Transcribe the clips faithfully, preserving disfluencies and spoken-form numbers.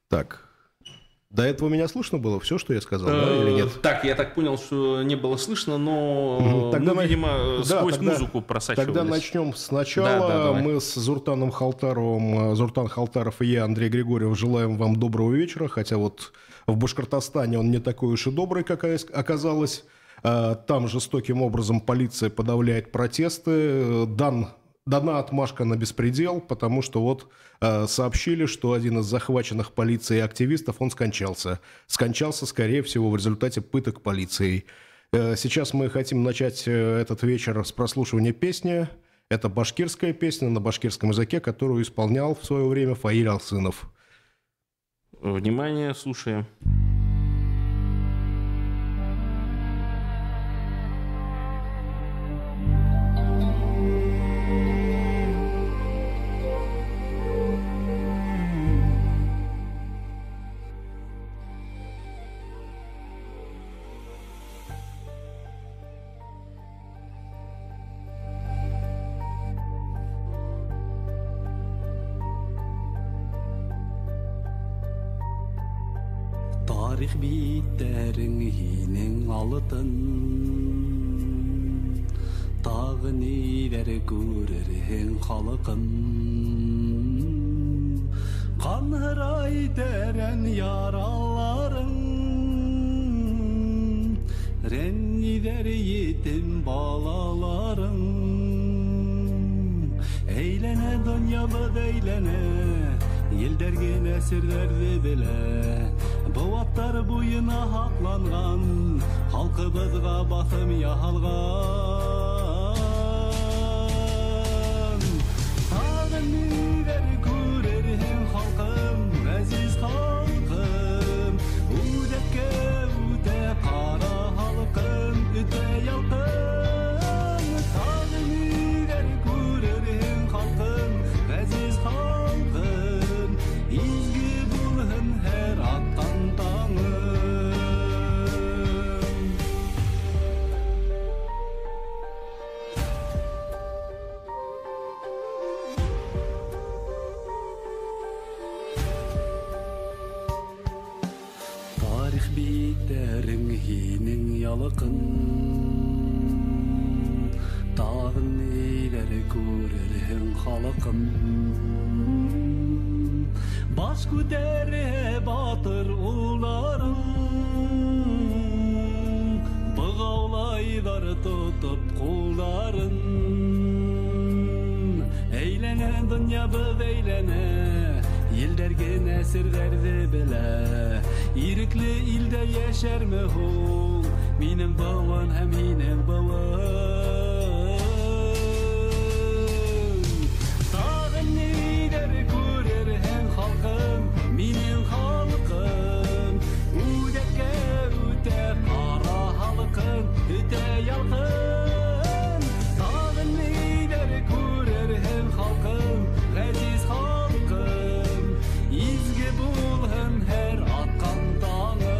Так. До этого меня слышно было все, что я сказал, да, или нет? Так, я так понял, что не было слышно, но тогда мы, на... видимо, да, сквозь тогда, музыку просачивались. Тогда начнем сначала. Да, да, мы с Зуртаном Халтаровым, Зуртан Халтаров и я, Андрей Григорьев, желаем вам доброго вечера, хотя вот в Башкортостане он не такой уж и добрый, как оказалось. Там жестоким образом полиция подавляет протесты. Дан... Дана отмашка на беспредел, потому что вот э, сообщили, что один из захваченных полицией активистов, он скончался. Скончался, скорее всего, в результате пыток полицией. Э, сейчас мы хотим начать э, этот вечер с прослушивания песни. Это башкирская песня на башкирском языке, которую исполнял в свое время Фаиль Алсынов. Внимание, слушаем. Tarih bitterin hinin alıtın Tağı niler görürhen halkım Kan hıray deren yaraların Ren gider yetim balaların Eylene dünyada eylene Yeldergen esirlerdi bile Boğatlar boyuna haklangan Halkımızga basım yahalgan Tağın niler görerhen halkım Aziz halkım Udekke ude kara halkım Üte yalkım Tağın niler görerhen halkım Aziz halkım İzgi bulun her attan Tarih biterin hinin yalakın Dağın ileri görürhen halakın Baş güdere batır ularım Bağavlaylar tutup kulların Eylene dünya bu eylene Yildergen esirlerdi bile İrikli ilde yaşar mı hul Minin bavan hem minin bavan Tağın niler görür hem halkım Minin halkım Udekke üte kara halkım Üte yalkım Tağın niler görür hem halkım Aziz halkım İzgi bulun her atkan dağın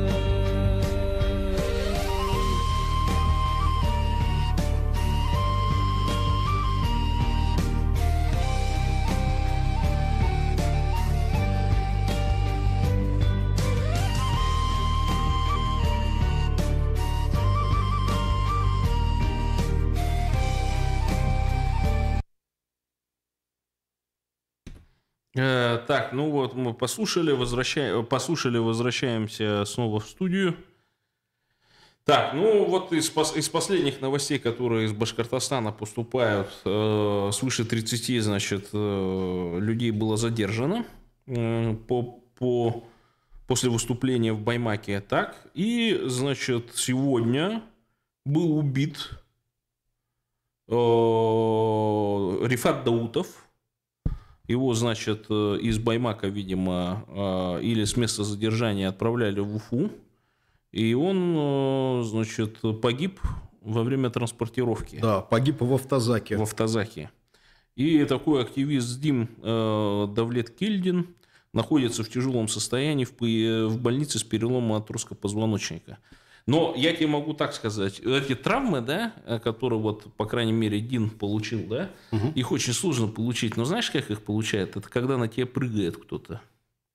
Э, так, ну вот мы послушали, возвращаем, послушали, возвращаемся снова в студию. Так, ну вот из, из последних новостей, которые из Башкортостана поступают, э, свыше тридцати, значит, э, людей было задержано э, по, по, после выступления в Баймаке. Так, и, значит, сегодня был убит э, Рифат Даутов. Его, значит, из Баймака, видимо, или с места задержания отправляли в Уфу. И он, значит, погиб во время транспортировки. Да, погиб в автозаке. В автозаке. И такой активист Дим Давлет Кильдин находится в тяжелом состоянии в больнице с переломом отростка позвоночника. Но я тебе могу так сказать, эти травмы, да, которые вот, по крайней мере, Дин получил, да, угу. Их очень сложно получить. Но знаешь, как их получают? Это когда на тебя прыгает кто-то.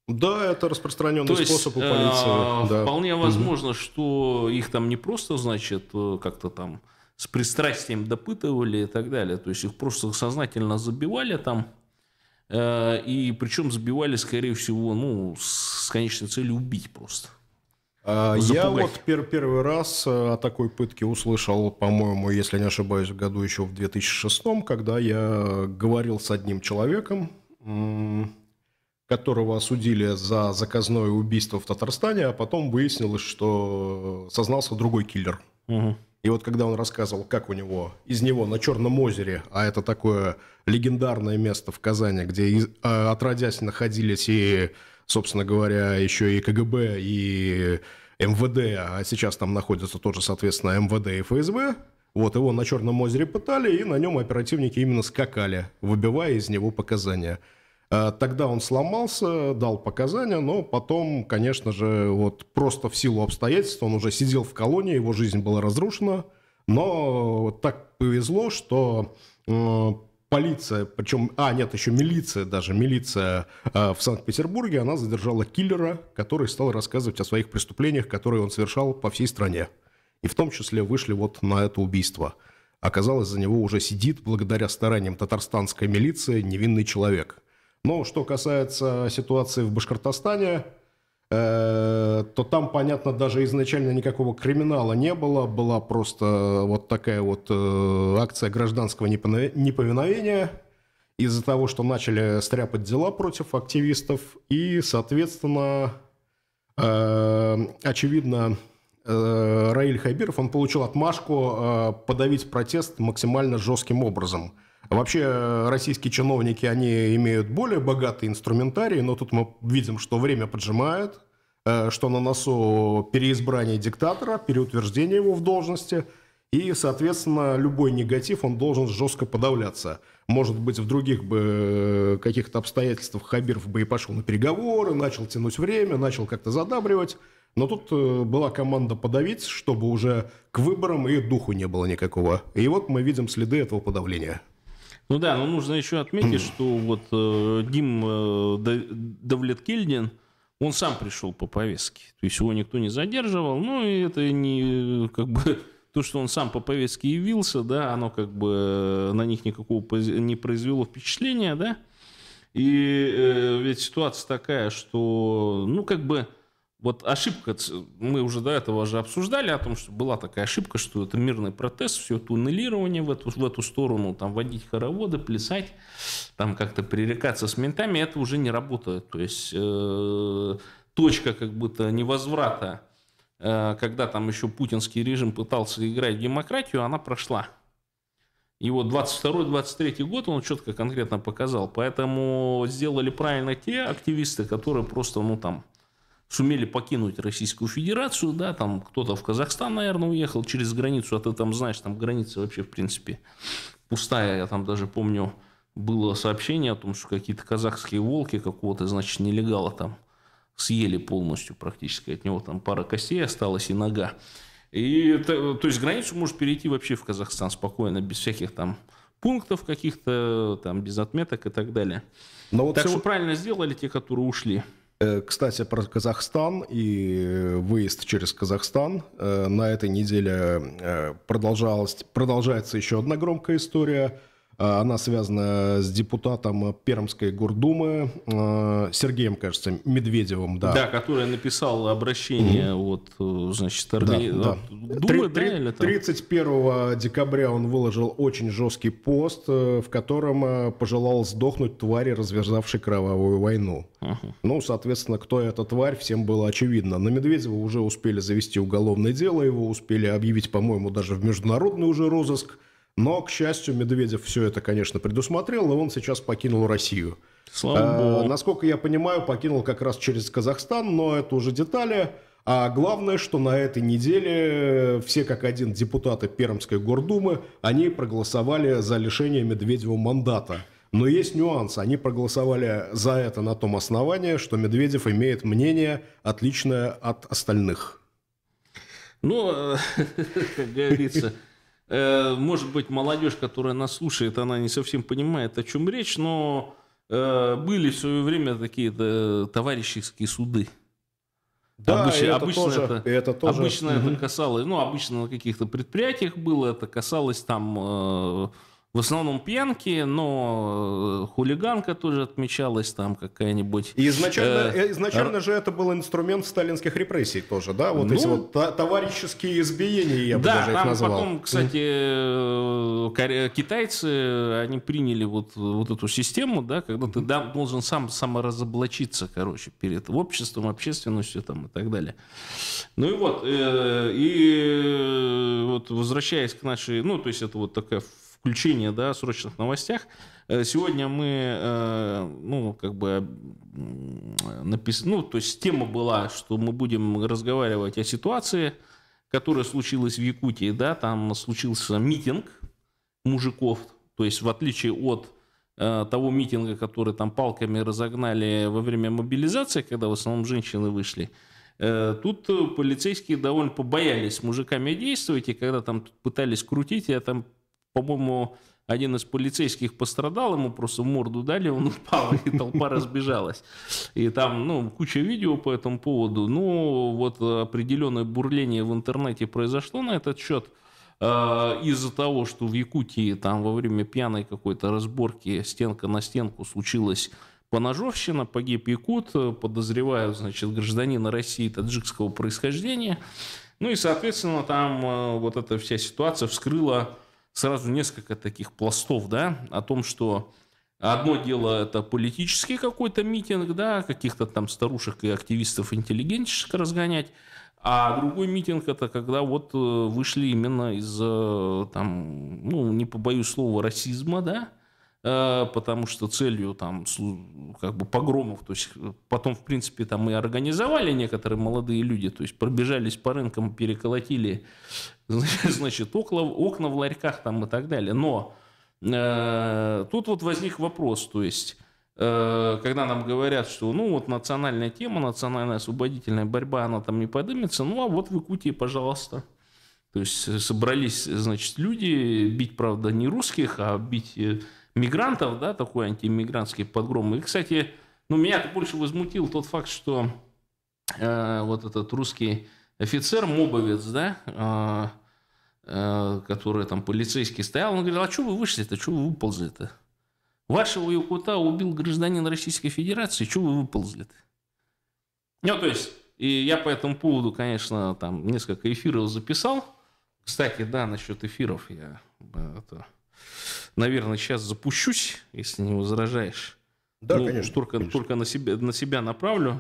Да, это распространенный То есть, способ у э, полиции. Да. вполне возможно, что их там не просто, значит, э, как-то там с пристрастием допытывали и так далее. То есть их просто сознательно забивали там. э, И причем забивали, скорее всего, ну, с конечной целью убить просто. А, Я Запугать. вот пер- первый раз э, о такой пытке услышал, по-моему, если не ошибаюсь, в году еще в две тысячи шестом, когда я говорил с одним человеком, м, которого осудили за заказное убийство в Татарстане, а потом выяснилось, что сознался другой киллер. Мгм. И вот когда он рассказывал, как у него, из него на Черном озере, а это такое легендарное место в Казани, где из- а, отродясь находились и, собственно говоря, еще и КГБ, и МВД, а сейчас там находятся тоже, соответственно, МВД и ФСБ, вот его на Черном озере пытали, и на нем оперативники именно скакали, выбивая из него показания. А, Тогда он сломался, дал показания, но потом, конечно же, вот просто в силу обстоятельств он уже сидел в колонии, его жизнь была разрушена, но так повезло, что э, полиция, причем, а нет, еще милиция даже, милиция э, в Санкт-Петербурге, она задержала киллера, который стал рассказывать о своих преступлениях, которые он совершал по всей стране. И в том числе вышли вот на это убийство. Оказалось, за него уже сидит, благодаря стараниям татарстанской милиции, невинный человек. Но что касается ситуации в Башкортостане, э, то там, понятно, даже изначально никакого криминала не было. Была просто вот такая вот э, акция гражданского непона- неповиновения из-за того, что начали стряпать дела против активистов. И, соответственно, э, очевидно, э, Раиль Хабиров, он получил отмашку э, подавить протест максимально жестким образом. Вообще, э, российские чиновники, они имеют более богатый инструментарий, но тут мы видим, что время поджимает, э, что на носу переизбрание диктатора, переутверждение его в должности, и, соответственно, любой негатив, он должен жестко подавляться. Может быть, в других бы э, каких-то обстоятельствах Хабиров бы и пошел на переговоры, начал тянуть время, начал как-то задабривать, но тут э, была команда подавить, чтобы уже к выборам и духу не было никакого. И вот мы видим следы этого подавления. Ну да, но нужно еще отметить, что вот э, Дим э, Да- Давлеткильдин, он сам пришел по повестке. То есть его никто не задерживал. Ну и это не как бы то, что он сам по повестке явился, да, оно как бы на них никакого пози- не произвело впечатления, да. И э, ведь ситуация такая, что, ну как бы вот ошибка, ц- мы уже до этого уже обсуждали о том, что была такая ошибка, что это мирный протест, все туннелирование в эту, в эту сторону, там водить хороводы, плясать, там как-то пререкаться с ментами, это уже не работает. То есть э, точка как будто невозврата, э, когда там еще путинский режим пытался играть в демократию, она прошла. И вот двадцать второй двадцать третий год он четко конкретно показал. Поэтому сделали правильно те активисты, которые просто, ну там, сумели покинуть Российскую Федерацию, да, там кто-то в Казахстан, наверное, уехал через границу, а ты там знаешь, там граница вообще, в принципе, пустая. Я там даже помню, было сообщение о том, что какие-то казахские волки какого-то, значит, нелегала там съели полностью практически, от него там пара костей осталась и нога. И это, то есть границу можешь перейти вообще в Казахстан спокойно, без всяких там пунктов каких-то, там, без отметок и так далее. Но вот Так всего- что правильно сделали те, которые ушли. Э, Кстати, про Казахстан и выезд через Казахстан. Э, На этой неделе э, продолжалась, продолжается еще одна громкая история. Э, Она связана с депутатом Пермской гордумы э, Сергеем, кажется, Медведевым. Да. Да, который написал обращение вот, э, значит, органи... Да, да. от Думы, да, Три- или там? тридцать первого декабря он выложил очень жесткий пост, э, в котором э, пожелал сдохнуть твари, развязавшей кровавую войну. Ага. Ну, соответственно, кто эта тварь, всем было очевидно. На Медведева уже успели завести уголовное дело, его успели объявить, по-моему, даже в международный уже розыск. Но, к счастью, Медведев все это, конечно, предусмотрел, и он сейчас покинул Россию. Слава А, богу. насколько я понимаю, покинул как раз через Казахстан, но это уже детали. А главное, что на этой неделе все как один депутаты Пермской гордумы, они проголосовали за лишение Медведева мандата. Но есть нюанс. Они проголосовали за это на том основании, что Медведев имеет мнение, отличное от остальных. Ну, э, как говорится, э, может быть, молодежь, которая нас слушает, она не совсем понимает, о чем речь, но э, были в свое время такие э, товарищеские суды. Да, обычно, это обычно тоже, это, это тоже. обычно Мгм. это касалось, ну, обычно на каких-то предприятиях было, это касалось там э, в основном пьянки, но э, хулиганка тоже отмечалась там какая-нибудь. И изначально, э, э, изначально же это был инструмент сталинских репрессий тоже, да? Вот эти Ну, вот та- товарищеские избиения, я бы Да, даже их там назвал. потом, кстати, э, коре- китайцы, они приняли вот, вот эту систему, да, когда ты да, должен сам саморазоблачиться, короче, перед обществом, общественностью там, и так далее. Ну и вот, э, и э, вот возвращаясь к нашей, ну, то есть это вот такое включение, да, в срочных новостях. Э, Сегодня мы, э, ну, как бы написали, ну, то есть тема была, что мы будем разговаривать о ситуации, которая случилась в Якутии, да, там случился митинг мужиков, то есть в отличие от э, того митинга, который там палками разогнали во время мобилизации, когда в основном женщины вышли, э, тут полицейские довольно побоялись с мужиками действовать, и когда там пытались крутить, я там, по-моему, один из полицейских пострадал, ему просто в морду дали, он упал, и толпа разбежалась. И там, ну, куча видео по этому поводу. Ну, вот определенное бурление в интернете произошло на этот счет э, из-за того, что в Якутии там во время пьяной какой-то разборки стенка на стенку случилась поножовщина, погиб якут, подозревают, значит, гражданина России таджикского происхождения. Ну и, соответственно, там э, вот эта вся ситуация вскрыла сразу несколько таких пластов, да, о том, что одно дело это политический какой-то митинг, да, каких-то там старушек и активистов интеллигентишек разгонять, а другой митинг это когда вот вышли именно из, там, ну, не побоюсь слова, расизма, да, потому что целью там как бы погромов, то есть потом в принципе там и организовали некоторые молодые люди, то есть пробежались по рынкам, переколотили, значит, окна, окна в ларьках там и так далее. Но э, тут вот возник вопрос, то есть э, когда нам говорят, что ну вот национальная тема, национальная освободительная борьба, она там не поднимется, ну а вот в Якутии, пожалуйста. То есть собрались, значит, люди бить, правда, не русских, а бить мигрантов, да, такой антииммигрантский подгром. И, кстати, ну, меня-то больше возмутил тот факт, что э, вот этот русский офицер, мобовец, да, э, э, который там полицейский стоял, он говорил, а что вы вышли-то, что вы выползли-то? Вашего якута убил гражданин Российской Федерации, что вы выползли-то? Ну, то есть, и я по этому поводу, конечно, там несколько эфиров записал. Кстати, да, насчет эфиров я... Это, наверное, сейчас запущусь, если не возражаешь. Да, ну, конечно. Только, конечно. только на, себя, на себя направлю.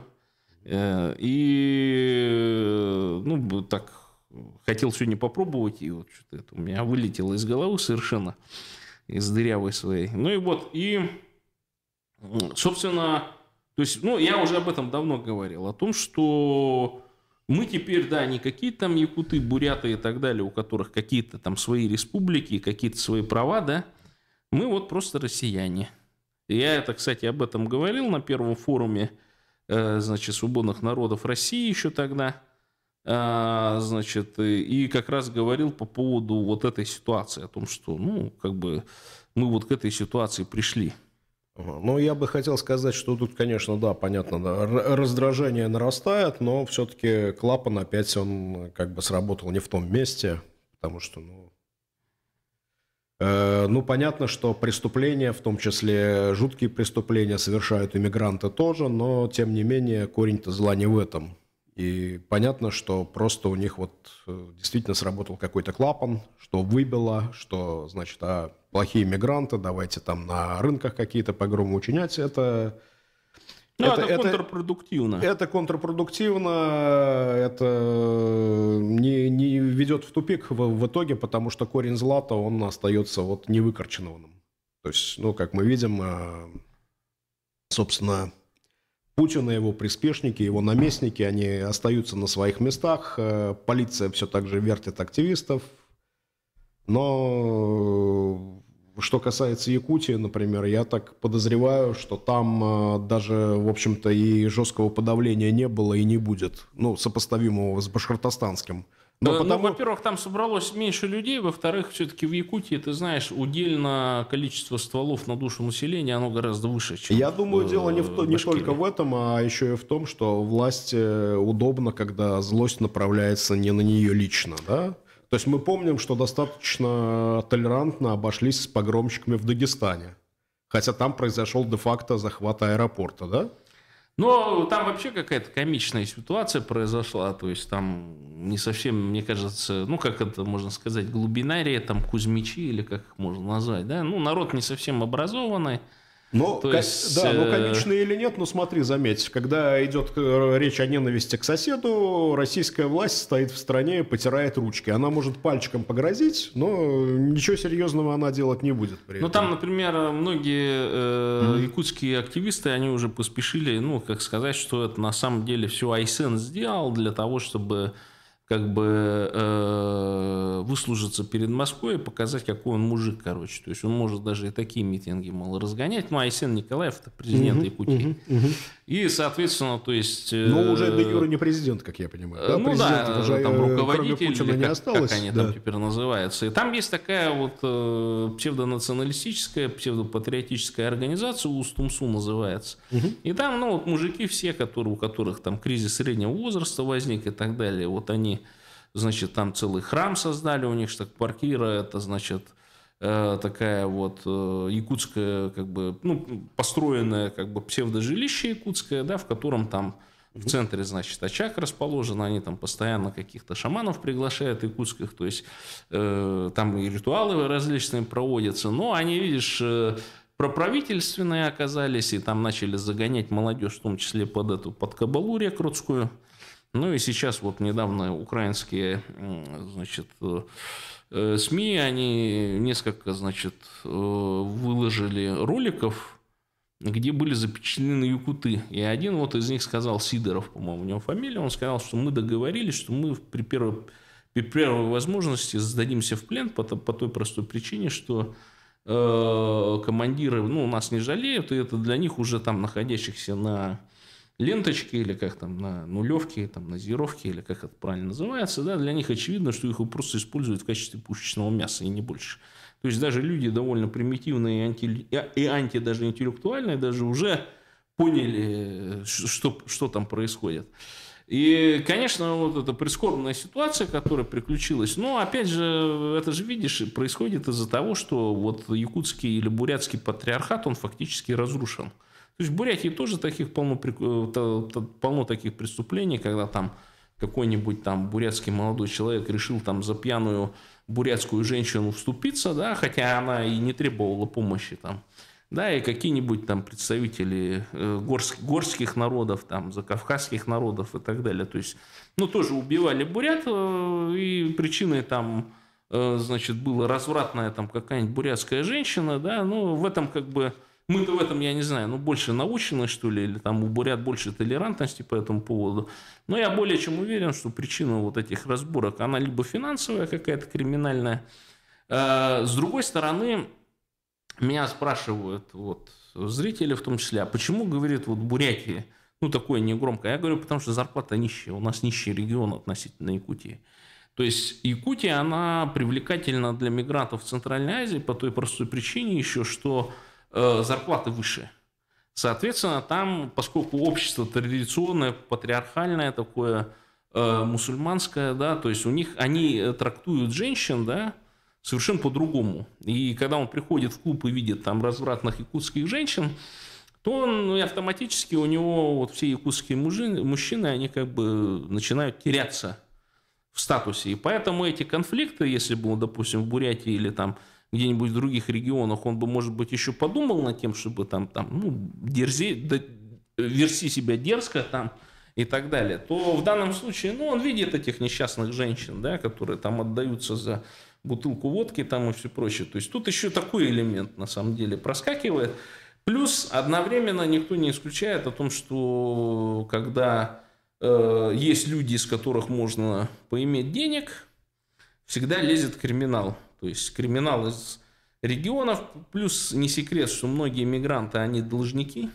И, ну, так, хотел сегодня попробовать, и вот что-то это у меня вылетело из головы совершенно, из дырявой своей. Ну и вот, и, собственно, то есть, ну, я уже об этом давно говорил, о том, что мы теперь, да, не какие-то там якуты, буряты и так далее, у которых какие-то там свои республики, какие-то свои права, да, мы вот просто россияне. И я это, кстати, об этом говорил на первом форуме, э, значит, свободных народов России еще тогда, э, значит, и как раз говорил по поводу вот этой ситуации, о том, что, ну, как бы мы вот к этой ситуации пришли. Ну, я бы хотел сказать, что тут, конечно, да, понятно, да, раздражение нарастает, но все-таки клапан опять, он как бы сработал не в том месте, потому что, ну, э, ну, понятно, что преступления, в том числе жуткие преступления, совершают иммигранты тоже, но, тем не менее, корень-то зла не в этом. И понятно, что просто у них вот действительно сработал какой-то клапан, что выбило, что, значит, а плохие мигранты, давайте там на рынках какие-то погромы учинять. Это, ну, это, это, это контрпродуктивно. Это контрпродуктивно, это не, не ведет в тупик в, в итоге, потому что корень зла-то, он остается вот невыкорченным. То есть, ну, как мы видим, собственно... Путин и его приспешники, его наместники, они остаются на своих местах. Полиция все так же вертит активистов. Но что касается Якутии, например, я так подозреваю, что там даже, в общем-то, и жесткого подавления не было и не будет. Ну, сопоставимого с башкортостанским Но Ну, потому... во-первых, там собралось меньше людей, во-вторых, все-таки в Якутии, ты знаешь, удельно количество стволов на душу населения, оно гораздо выше, чем Я думаю, в, дело не, в то, в не Башкирии. только в этом, а еще и в том, что власти удобно, когда злость направляется не на нее лично, да? То есть мы помним, что достаточно толерантно обошлись с погромщиками в Дагестане, хотя там произошел де-факто захват аэропорта, да? Но там вообще какая-то комичная ситуация произошла, то есть там не совсем, мне кажется, ну, как это можно сказать, глубинария, там, кузьмичи, или как их можно назвать, да? Ну, народ не совсем образованный. Ну, То ко- есть, да, ну э, комично или нет, ну смотри, заметь, когда идет э, речь о ненависти к соседу, российская власть стоит в стороне и потирает ручки. Она может пальчиком погрозить, но ничего серьезного она делать не будет. При Ну, этом. там, например, многие э, якутские активисты, они уже поспешили, ну, как сказать, что это на самом деле все Айсен сделал для того, чтобы как бы э, выслужиться перед Москвой и показать, какой он мужик, короче. То есть он может даже и такие митинги, мол, разгонять. Ну, Айсен Николаев, это президент Мгм, Якутии. мгм, мгм. И, соответственно, то есть... э, Ну, уже де юре не президент, как я понимаю. Да, ну президент да, уже, там э, руководитель, кроме Путина или не как, осталось. как они да. там теперь называются. И там есть такая вот э, псевдонационалистическая, псевдопатриотическая организация, УСТУМСУ называется. И там, ну, вот мужики все, которые, у которых там кризис среднего возраста возник и так далее, вот они, значит, там целый храм создали, у них штаб-квартира, это, значит, э, такая вот э, якутская, как бы, ну, построенная, как бы, псевдожилище якутское, да, в котором там в центре, значит, очаг расположен, они там постоянно каких-то шаманов приглашают якутских, то есть э, там и ритуалы различные проводятся, но они, видишь, э, проправительственные оказались, и там начали загонять молодежь, в том числе под эту, под кабалу рекрутскую. Ну и сейчас вот недавно украинские, значит, СМИ, они несколько, значит, выложили роликов, где были запечатлены якуты. И один вот из них сказал, Сидоров, по-моему, у него фамилия, он сказал, что мы договорились, что мы при первой, при первой возможности сдадимся в плен по, по той простой причине, что э, командиры, ну, нас не жалеют, и это для них уже там находящихся на ленточки, или как там, на нулевке, там, на зеровке, или как это правильно называется, да, для них очевидно, что их просто используют в качестве пушечного мяса, и не больше. То есть даже люди довольно примитивные и анти, и анти даже интеллектуальные даже уже поняли, что, что там происходит. И, конечно, вот эта прискорбная ситуация, которая приключилась, но, опять же, это же, видишь, происходит из-за того, что вот якутский или бурятский патриархат, он фактически разрушен. То есть в Бурятии тоже таких полно, полно таких преступлений, когда там какой-нибудь там бурятский молодой человек решил там за пьяную бурятскую женщину вступиться, да, хотя она и не требовала помощи там, да, и какие-нибудь там представители э, горск, горских народов, там, закавказских народов и так далее, то есть, ну, тоже убивали бурят, э, и причиной там, э, значит, была развратная там какая-нибудь бурятская женщина, да, ну, в этом как бы... Мы-то в этом, я не знаю, ну, больше научены, что ли, или там у бурят больше толерантности по этому поводу. Но я более чем уверен, что причина вот этих разборок, она либо финансовая какая-то, криминальная. А, с другой стороны, меня спрашивают вот, зрители в том числе, а почему, говорит, вот Бурятия, ну, такое негромкое? Я говорю, потому что зарплата нищая, у нас нищий регион относительно Якутии. То есть Якутия, она привлекательна для мигрантов в Центральной Азии по той простой причине еще, что зарплаты выше. Соответственно, там, поскольку общество традиционное, патриархальное такое, э, мусульманское, да, то есть у них, они трактуют женщин, да, совершенно по-другому. И когда он приходит в клуб и видит там развратных якутских женщин, то он, ну, автоматически у него вот все якутские мужчины, мужчины, они как бы начинают теряться в статусе. И поэтому эти конфликты, если бы, допустим, в Бурятии или там где-нибудь в других регионах, он бы, может быть, еще подумал над тем, чтобы там, там ну, дерзи, да, верси себя дерзко там и так далее, то в данном случае, ну, он видит этих несчастных женщин, да, которые там отдаются за бутылку водки там и все прочее. То есть тут еще такой элемент, на самом деле, проскакивает. Плюс одновременно никто не исключает о том, что когда э, есть люди, из которых можно поиметь денег, всегда лезет криминал. То есть криминал из регионов, плюс не секрет, что многие мигранты, они должники.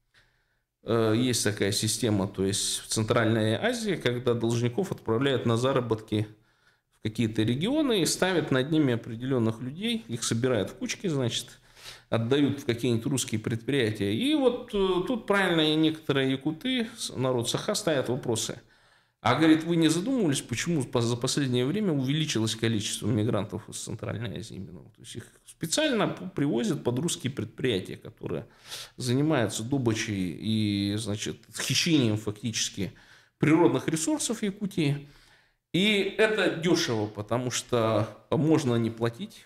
Есть такая система, то есть в Центральной Азии, когда должников отправляют на заработки какие-то регионы и ставят над ними определенных людей, их собирают в кучки, значит, отдают в какие-нибудь русские предприятия. И вот тут правильно и некоторые якуты, народ Саха, ставят вопросы. А, говорит, вы не задумывались, почему за последнее время увеличилось количество мигрантов из Центральной Азии? Именно? То есть их специально привозят под русские предприятия, которые занимаются добычей и, значит, хищением фактически природных ресурсов Якутии. И это дешево, потому что можно не платить,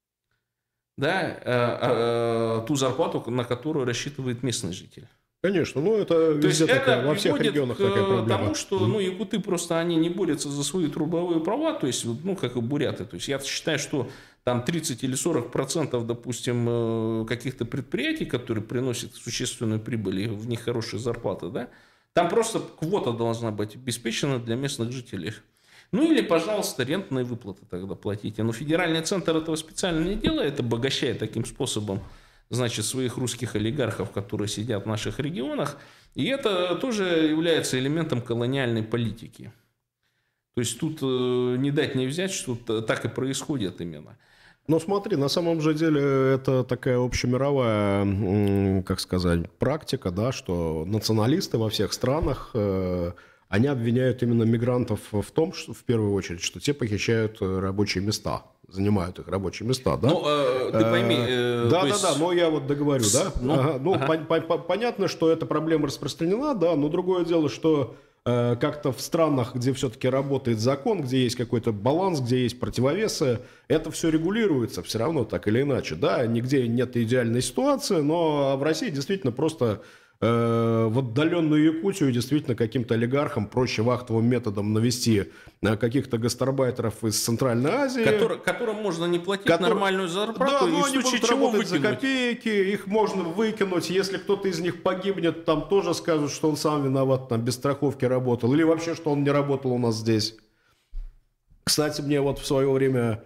да, ту зарплату, на которую рассчитывает местный житель. Конечно, ну это везде такая, во всех регионах такая проблема. К тому, что ну, якуты просто они не борются за свои трудовые права, то есть, ну, как и буряты. То есть я считаю, что там тридцать или сорок процентов, допустим, каких-то предприятий, которые приносят существенную прибыль, и в них хорошие зарплаты, да, там просто квота должна быть обеспечена для местных жителей. Ну или, пожалуйста, рентные выплаты тогда платите. Но федеральный центр этого специально не делает, обогащает таким способом, значит, своих русских олигархов, которые сидят в наших регионах. И это тоже является элементом колониальной политики. То есть тут не дать не взять, что так и происходит именно. Но смотри, на самом же деле это такая общемировая, как сказать, практика, да, что националисты во всех странах, они обвиняют именно мигрантов в том, что, в первую очередь, что те похищают рабочие места, занимают их рабочие места, да? Ну, э, ты пойми... Э, да, да, есть... да, но я вот договорю, да? Ну, ага, ну ага. по- по- понятно, что эта проблема распространена, да, но другое дело, что э, как-то в странах, где все-таки работает закон, где есть какой-то баланс, где есть противовесы, это все регулируется все равно так или иначе, да? Нигде нет идеальной ситуации, но в России действительно просто... в отдаленную Якутию действительно каким-то олигархам проще вахтовым методом навести каких-то гастарбайтеров из Центральной Азии. Который, которым можно не платить Котор... нормальную зарплату, да, и в случае чего выкинуть. За копейки, их можно выкинуть. Если кто-то из них погибнет, там тоже скажут, что он сам виноват, там без страховки работал. Или вообще, что он не работал у нас здесь. Кстати, мне вот в свое время,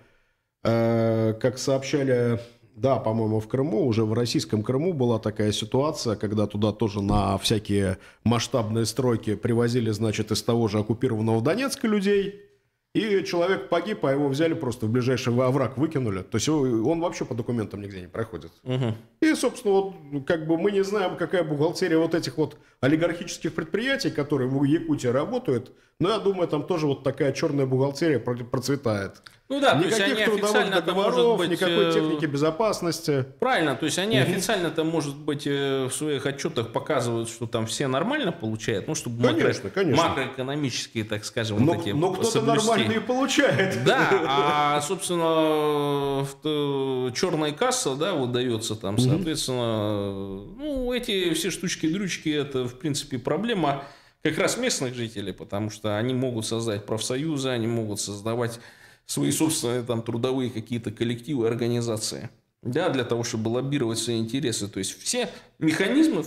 э, как сообщали... Да, по-моему, в Крыму, уже в российском Крыму была такая ситуация, когда туда тоже на всякие масштабные стройки привозили, значит, из того же оккупированного Донецка людей, и человек погиб, а его взяли просто в ближайший овраг выкинули. То есть он вообще по документам нигде не проходит. Угу. И, собственно, вот, как бы мы не знаем, какая бухгалтерия вот этих вот олигархических предприятий, которые в Якутии работают, но я думаю, там тоже вот такая черная бухгалтерия процветает. Ну да, никаких то есть они трудовых договоров, быть, никакой техники безопасности. Правильно, то есть они угу. официально-то, может быть, в своих отчетах показывают, что там все нормально получают, ну, чтобы конечно, макро... конечно. макроэкономические, так скажем, но, вот эти но кто-то нормально и получает. Да, а, собственно, черная касса, да, выдается там, угу. соответственно, ну, эти все штучки-дрючки, это, в принципе, проблема как раз местных жителей, потому что они могут создать профсоюзы, они могут создавать свои собственные там трудовые какие-то коллективы, организации, да, для того, чтобы лоббировать свои интересы. То есть все механизмы,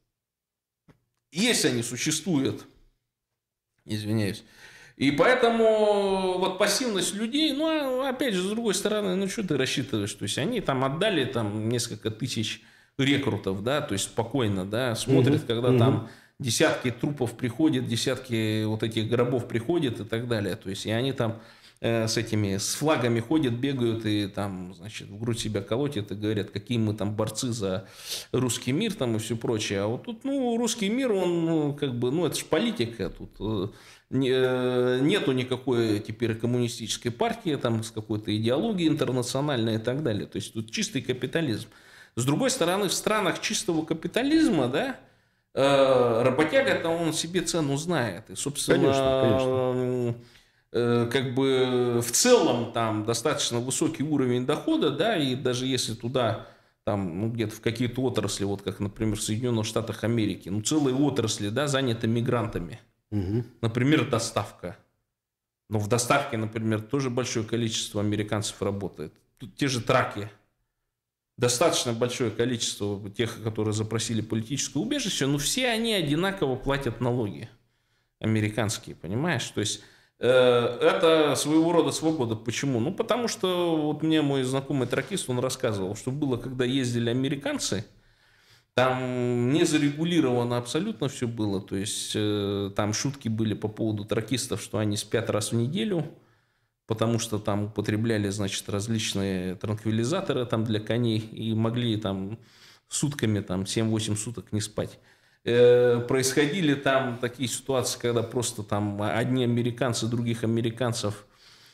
если они существуют, извиняюсь, и поэтому вот пассивность людей, ну, опять же, с другой стороны, ну, что ты рассчитываешь? То есть они там отдали там несколько тысяч рекрутов, да, то есть спокойно, да, смотрят, угу, когда угу. там десятки трупов приходят, десятки вот этих гробов приходят и так далее. То есть и они там с этими, с флагами ходят, бегают и там, значит, в грудь себя колотят и говорят, какие мы там борцы за русский мир там и все прочее. А вот тут, ну, русский мир, он, ну, как бы, ну, это же политика. Тут не, нету никакой теперь коммунистической партии, там, с какой-то идеологией интернациональной и так далее. То есть тут чистый капитализм. С другой стороны, в странах чистого капитализма, да, работяга-то он себе цену знает. И, собственно, конечно, конечно. Как бы в целом там достаточно высокий уровень дохода, да, и даже если туда там, ну, где-то в какие-то отрасли, вот как, например, в Соединенных Штатах Америки, ну, целые отрасли, да, заняты мигрантами. Угу. Например, доставка. Но в доставке, например, тоже большое количество американцев работает. Тут те же траки. Достаточно большое количество тех, которые запросили политическое убежище, но все они одинаково платят налоги. Американские, понимаешь? То есть это своего рода свобода. Почему? Ну, потому что вот мне мой знакомый тракист, он рассказывал, что было, когда ездили американцы, там не зарегулировано абсолютно все было. То есть там шутки были по поводу тракистов, что они спят раз в неделю, потому что там употребляли, значит, различные транквилизаторы там для коней и могли там сутками, там, семь-восемь суток не спать. Э, происходили там такие ситуации, когда просто там одни американцы других американцев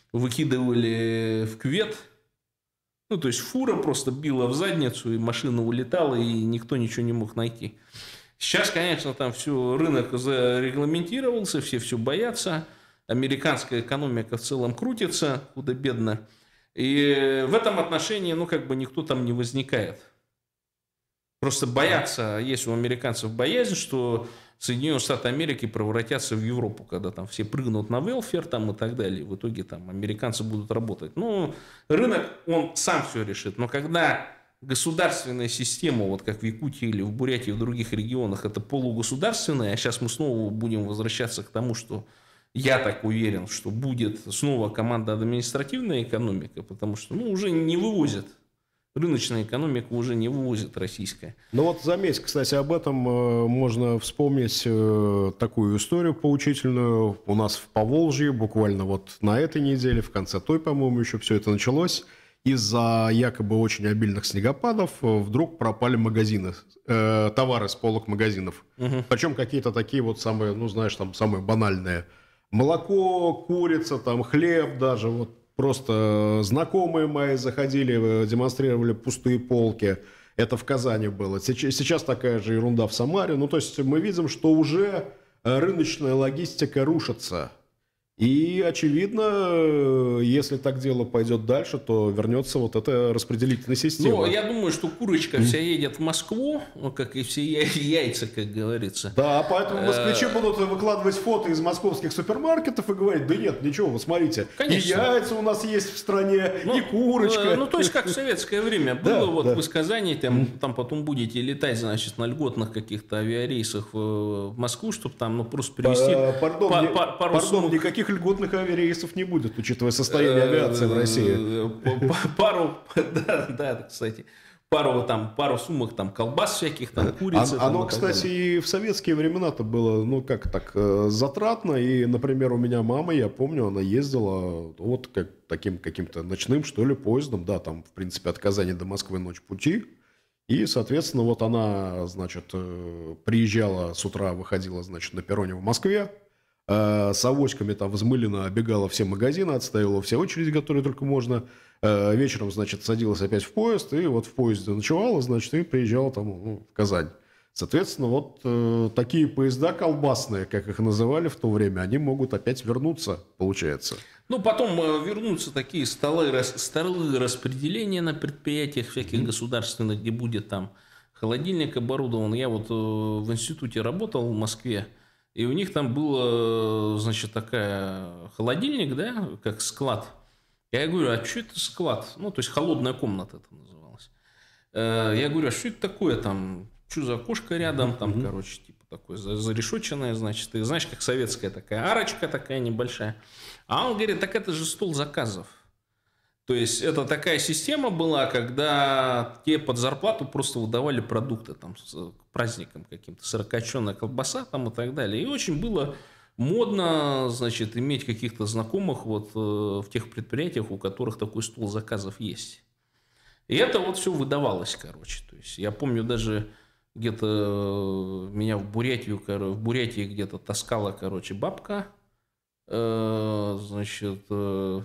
выкидывали в кювет. Ну, то есть фура просто била в задницу, и машина улетала, и никто ничего не мог найти. Сейчас, конечно, там все, рынок зарегламентировался, все все боятся. Американская экономика в целом крутится худо-бедно. И в этом отношении, ну, как бы никто там не возникает. Просто боятся, есть у американцев боязнь, что Соединенные Штаты Америки превратятся в Европу, когда там все прыгнут на велфер там и так далее. В итоге там американцы будут работать. Ну, рынок, он сам все решит. Но когда государственная система, вот как в Якутии или в Бурятии, в других регионах, это полугосударственная, а сейчас мы снова будем возвращаться к тому, что я так уверен, что будет снова команда административная экономика, потому что ну, уже не вывозят. Рыночная экономика уже не вывозит российская. Ну вот заметь, кстати, об этом э, можно вспомнить э, такую историю поучительную. У нас в Поволжье буквально вот на этой неделе, в конце той, по-моему, еще все это началось. Из-за якобы очень обильных снегопадов э, вдруг пропали магазины, э, товары с полок магазинов. Угу. Причем какие-то такие вот самые, ну знаешь, там самые банальные. Молоко, курица, там хлеб даже, вот. Просто знакомые мои заходили, демонстрировали пустые полки. Это в Казани было. Сейчас такая же ерунда в Самаре. Ну, то есть мы видим, что уже рыночная логистика рушится. И, очевидно, если так дело пойдет дальше, то вернется вот эта распределительная система. Ну, я думаю, что курочка вся едет в Москву, ну, как и все яйца, как говорится. Да, поэтому москвичи будут выкладывать фото из московских супермаркетов и говорить, да нет, ничего, вы смотрите, конечно. И яйца у нас есть в стране, ну, и курочка. Ну, то есть, как в советское время было, да, вот да. Вы из Казани, там, там потом будете летать, значит, на льготных каких-то авиарейсах в Москву, чтобы там, ну, просто привезти пардон, па- не, па- пару пардон, сумок. Никаких льготных авиарейсов не будет, учитывая состояние авиации в России. Пару, да, да, кстати, пару там, пару сумок там колбас всяких, там курицы. А, оно, кстати, и в советские времена-то было, ну как так, затратно. И, например, у меня мама, я помню, она ездила вот как таким каким-то ночным, что ли, поездом, да, там, в принципе, от Казани до Москвы ночь пути. И, соответственно, вот она, значит, приезжала с утра, выходила, значит, на перроне в Москве. С авоськами там взмыленно оббегала все магазины, отставила все очереди, которые только можно. Вечером, значит, садилась опять в поезд, и вот в поезде ночевала, значит, и приезжала там ну, в Казань. Соответственно, вот э, такие поезда колбасные, как их называли в то время, они могут опять вернуться, получается. Ну, потом э, вернутся такие столы, рас, столы распределения на предприятиях всяких mm-hmm. государственных, где будет там холодильник оборудован. Я вот э, в институте работал в Москве, и у них там был, значит, такая холодильник, да, как склад. Я говорю, а что это склад? Ну, то есть холодная комната это называлось. Я говорю, а что это такое там? Что за окошко рядом? Там, mm-hmm. короче, типа такое зарешоченное, значит. Ты знаешь, как советская такая арочка такая небольшая. А он говорит, так это же стол заказов. То есть это такая система была, когда тебе под зарплату просто выдавали продукты там, к праздникам каким-то, сырокопченая колбаса там, и так далее. И очень было модно, значит, иметь каких-то знакомых вот, э, в тех предприятиях, у которых такой стол заказов есть. И это вот все выдавалось, короче. То есть я помню даже где-то меня в Бурятию, в Бурятии где-то таскала, короче, бабка, э, значит... Э,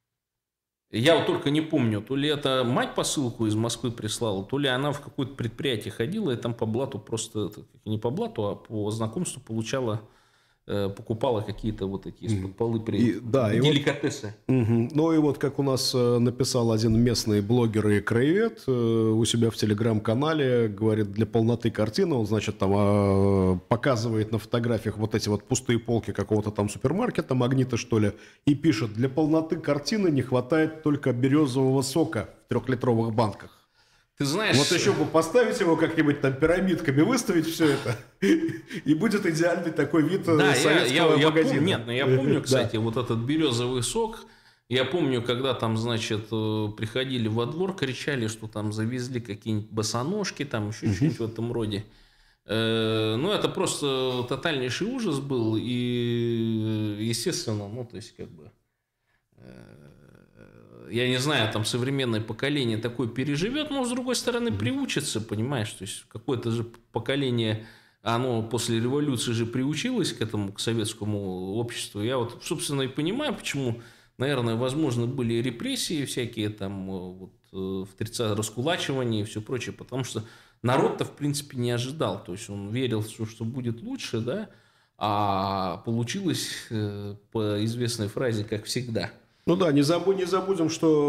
Я вот только не помню, то ли это мать посылку из Москвы прислала, то ли она в какое-то предприятие ходила и там по блату просто, не по блату, а по знакомству получала, покупала какие-то вот эти из-под полы при... да, деликатесы. И вот, угу. Ну и вот как у нас написал один местный блогер и краевед у себя в телеграм-канале, говорит, для полноты картины, он, значит, там показывает на фотографиях вот эти вот пустые полки какого-то там супермаркета, Магнита, что ли, и пишет, для полноты картины не хватает только березового сока в трехлитровых банках. Ты знаешь... Вот еще бы поставить его как-нибудь там пирамидками, выставить все это, и будет идеальный такой вид да, советского я, я, магазина. Я пом... Нет, ну я помню, кстати, да. вот этот березовый сок. Я помню, когда там, значит, приходили во двор, кричали, что там завезли какие-нибудь босоножки, там еще uh-huh. что-нибудь в этом роде. Ну, это просто тотальнейший ужас был. И, естественно, ну, то есть, как бы... я не знаю, там современное поколение такое переживет, но с другой стороны приучится, понимаешь, то есть какое-то же поколение, оно после революции же приучилось к этому, к советскому обществу. Я вот, собственно, и понимаю, почему, наверное, возможно, были репрессии всякие там вот, в тридцатых, раскулачивание и все прочее, потому что народ-то, в принципе, не ожидал, то есть он верил, что, что будет лучше, да, а получилось по известной фразе, как всегда. Ну да, не, забудь, не забудем,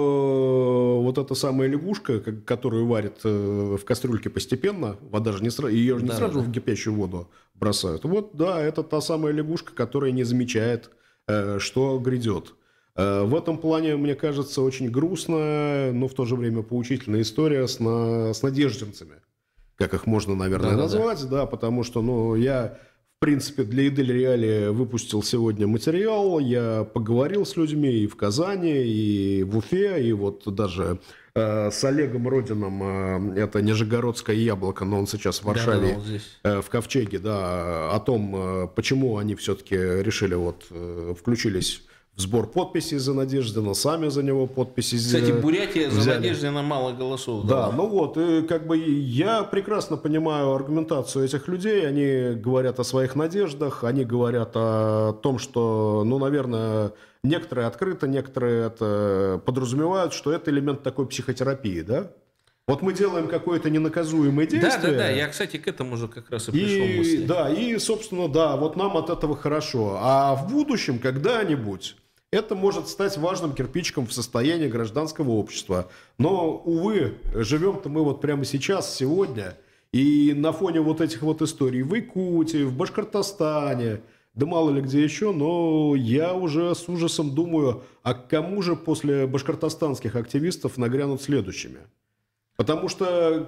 что вот эта самая лягушка, которую варят в кастрюльке постепенно, вода же не сразу, ее же не да, сразу да. в кипящую воду бросают. Вот да, это та самая лягушка, которая не замечает, что грядет. В этом плане, мне кажется, очень грустная, но в то же время поучительная история с, на, с надежденцами, как их можно, наверное, да, назвать, да, да. да, потому что, ну, я... В принципе, для Идель Реали выпустил сегодня материал, я поговорил с людьми и в Казани, и в Уфе, и вот даже э, с Олегом Родином, э, это Нижегородское яблоко, но он сейчас в Варшаве, да, э, в Ковчеге, да, о том, э, почему они все-таки решили, вот, э, включились в сбор подписей за Надеждина, сами за него подписи взяли. Кстати, Бурятия за Надеждина мало голосов. Да, да, ну вот, и как бы я прекрасно понимаю аргументацию этих людей. Они говорят о своих надеждах, они говорят о том, что, ну, наверное, некоторые открыто, некоторые это подразумевают, что это элемент такой психотерапии, да? Вот мы делаем какое-то ненаказуемое действие. Да, да, да. Я, кстати, к этому же как раз и пришел и, мысли. Да, и, собственно, да, вот нам от этого хорошо. А в будущем, когда-нибудь, это может стать важным кирпичиком в состоянии гражданского общества. Но, увы, живем-то мы вот прямо сейчас, сегодня. И на фоне вот этих вот историй в Якутии, в Башкортостане, да мало ли где еще, но я уже с ужасом думаю, а к кому же после башкортостанских активистов нагрянут следующими? Потому что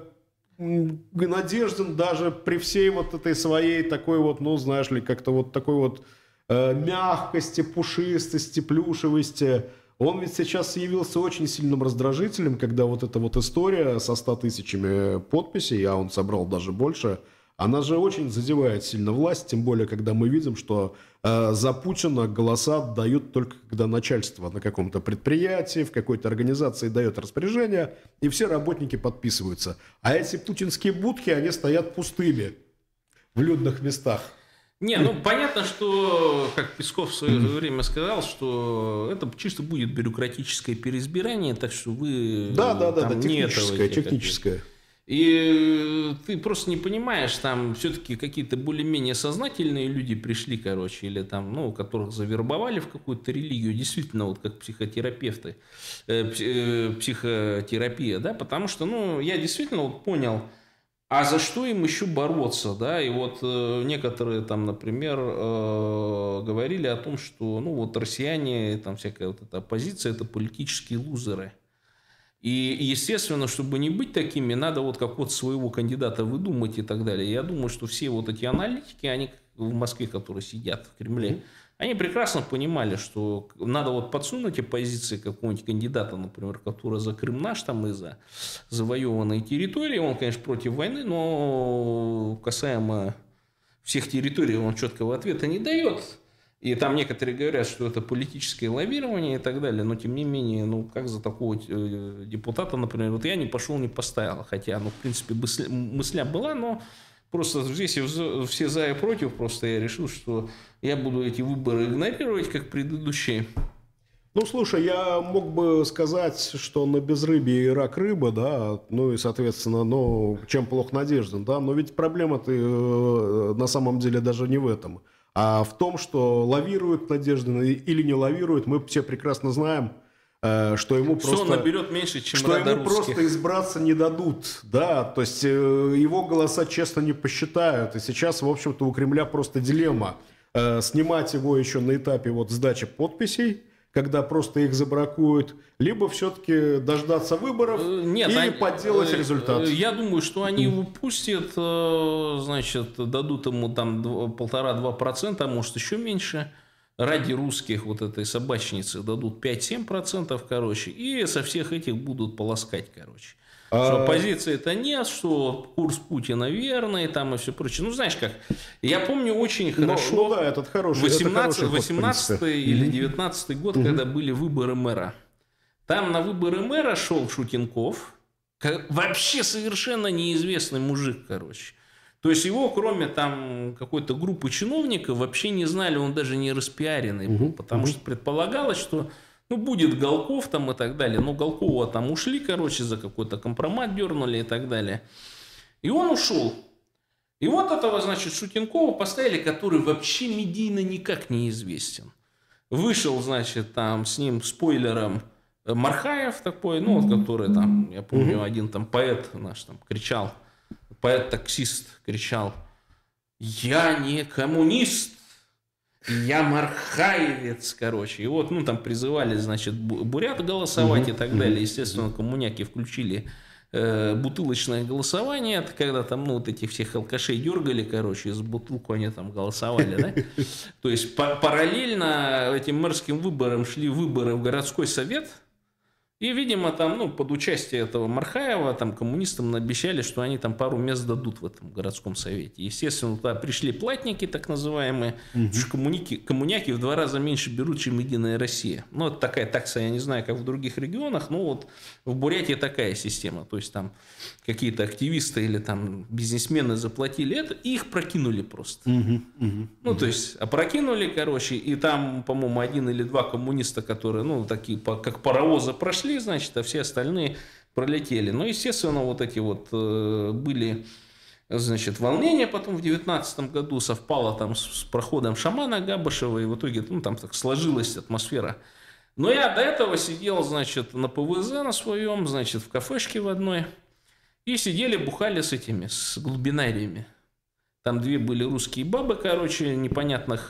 Надеждин даже при всей вот этой своей такой вот, ну, знаешь ли, как-то вот такой вот э, мягкости, пушистости, плюшевости, он ведь сейчас явился очень сильным раздражителем, когда вот эта вот история со ста тысячами подписей, а он собрал даже больше, она же очень задевает сильно власть, тем более, когда мы видим, что э, за Путина голоса дают только когда начальство на каком-то предприятии, в какой-то организации дает распоряжение, и все работники подписываются. А эти путинские будки, они стоят пустыми в людных местах. Не, ну понятно, что, как Песков в свое время сказал, что это чисто будет бюрократическое переизбирание, так что вы... Да, да, да, да, техническое, техническое. И ты просто не понимаешь, там все-таки какие-то более-менее сознательные люди пришли, короче, или там, ну, которых завербовали в какую-то религию, действительно, вот как психотерапевты, э, психотерапия, да, потому что, ну, я действительно вот понял, а за что им еще бороться, да, и вот э, некоторые там, например, э, говорили о том, что, ну, вот россияне, там всякая вот эта оппозиция, это политические лузеры. И, естественно, чтобы не быть такими, надо вот как вот своего кандидата выдумать и так далее. Я думаю, что все вот эти аналитики, они в Москве, которые сидят в Кремле, mm-hmm. они прекрасно понимали, что надо вот подсунуть оппозиции какого-нибудь кандидата, например, который за Крым наш там и за завоеванные территории. Он, конечно, против войны, но касаемо всех территорий он четкого ответа не дает. И там некоторые говорят, что это политическое лоббирование и так далее, но тем не менее, ну как за такого депутата, например, вот я не пошел, не поставил, хотя, ну в принципе мысля, мысля была, но просто здесь все за и против, просто я решил, что я буду эти выборы игнорировать, как предыдущие. Ну, слушай, я мог бы сказать, что на безрыбье и рак рыба, да, ну и, соответственно, ну, чем плох Надеждин, да, но ведь проблема-то э, на самом деле даже не в этом. А в том, что лавирует Надеждин или не лавирует, мы все прекрасно знаем, что ему просто... Что он наберет меньше, чем что ему русских. Просто избраться не дадут, да, то есть его голоса честно не посчитают. И сейчас, в общем-то, у Кремля просто дилемма. Снимать его еще на этапе вот сдачи подписей, когда просто их забракуют, либо все-таки дождаться выборов Нет, и они, подделать результат. Я думаю, что они его пустят, значит, дадут ему там полтора-два процента, а может еще меньше, ради русских вот этой собачницы дадут пять-семь процентов, короче, и со всех этих будут полоскать, короче. Что А- оппозиции-то нет, что курс Путина верный, там и все прочее. Ну, знаешь как, я помню очень Ну, хорошо ну да, этот хороший, это восемнадцатый, хороший ход, в восемнадцатый принципе. или девятнадцатый год, когда были выборы мэра. Там на выборы мэра шел Шутенков, ка- вообще совершенно неизвестный мужик, короче. То есть его, кроме там какой-то группы чиновников, вообще не знали, он даже не распиаренный был, потому что предполагалось, что ну, будет Голков там и так далее. Но Голкова там ушли, короче, за какой-то компромат дернули и так далее. И он ушел. И вот этого, значит, Шутенкова поставили, который вообще медийно никак не известен. Вышел, значит, там с ним спойлером Мархаев такой, ну, вот, который там, я помню, один там поэт наш там кричал, поэт-таксист кричал: «Я не коммунист, я мархаевец», короче. И вот, ну, там призывали, значит, бу- бурят голосовать и так далее. Естественно, коммуняки включили э, бутылочное голосование. Это когда там, ну, вот этих всех алкашей дергали, короче, из бутылку они там голосовали, да? То есть па- параллельно этим мэрским выборам шли выборы в городской совет. И, видимо, там, ну, под участие этого Мархаева, там, коммунистам обещали, что они там пару мест дадут в этом городском совете. Естественно, туда пришли платники, так называемые, потому что коммуники, коммуняки в два раза меньше берут, чем Единая Россия. Ну, это такая такса, я не знаю, как в других регионах, но вот в Бурятии такая система. То есть, там какие-то активисты или там бизнесмены заплатили это, и их прокинули просто. Ну, то есть, опрокинули, короче, и там, по-моему, один или два коммуниста, которые, ну, такие, по- как паровозы прошли, значит, а все остальные пролетели. Ну, естественно, вот эти вот э, были, значит, волнения потом в девятнадцатом году, совпало там с, с проходом шамана Габышева, и в итоге, ну, там так сложилась атмосфера. Но я до этого сидел, значит, на ПВЗ на своем, значит, в кафешке в одной, и сидели, бухали с этими, с глубинариями. Там две были русские бабы, короче, непонятных,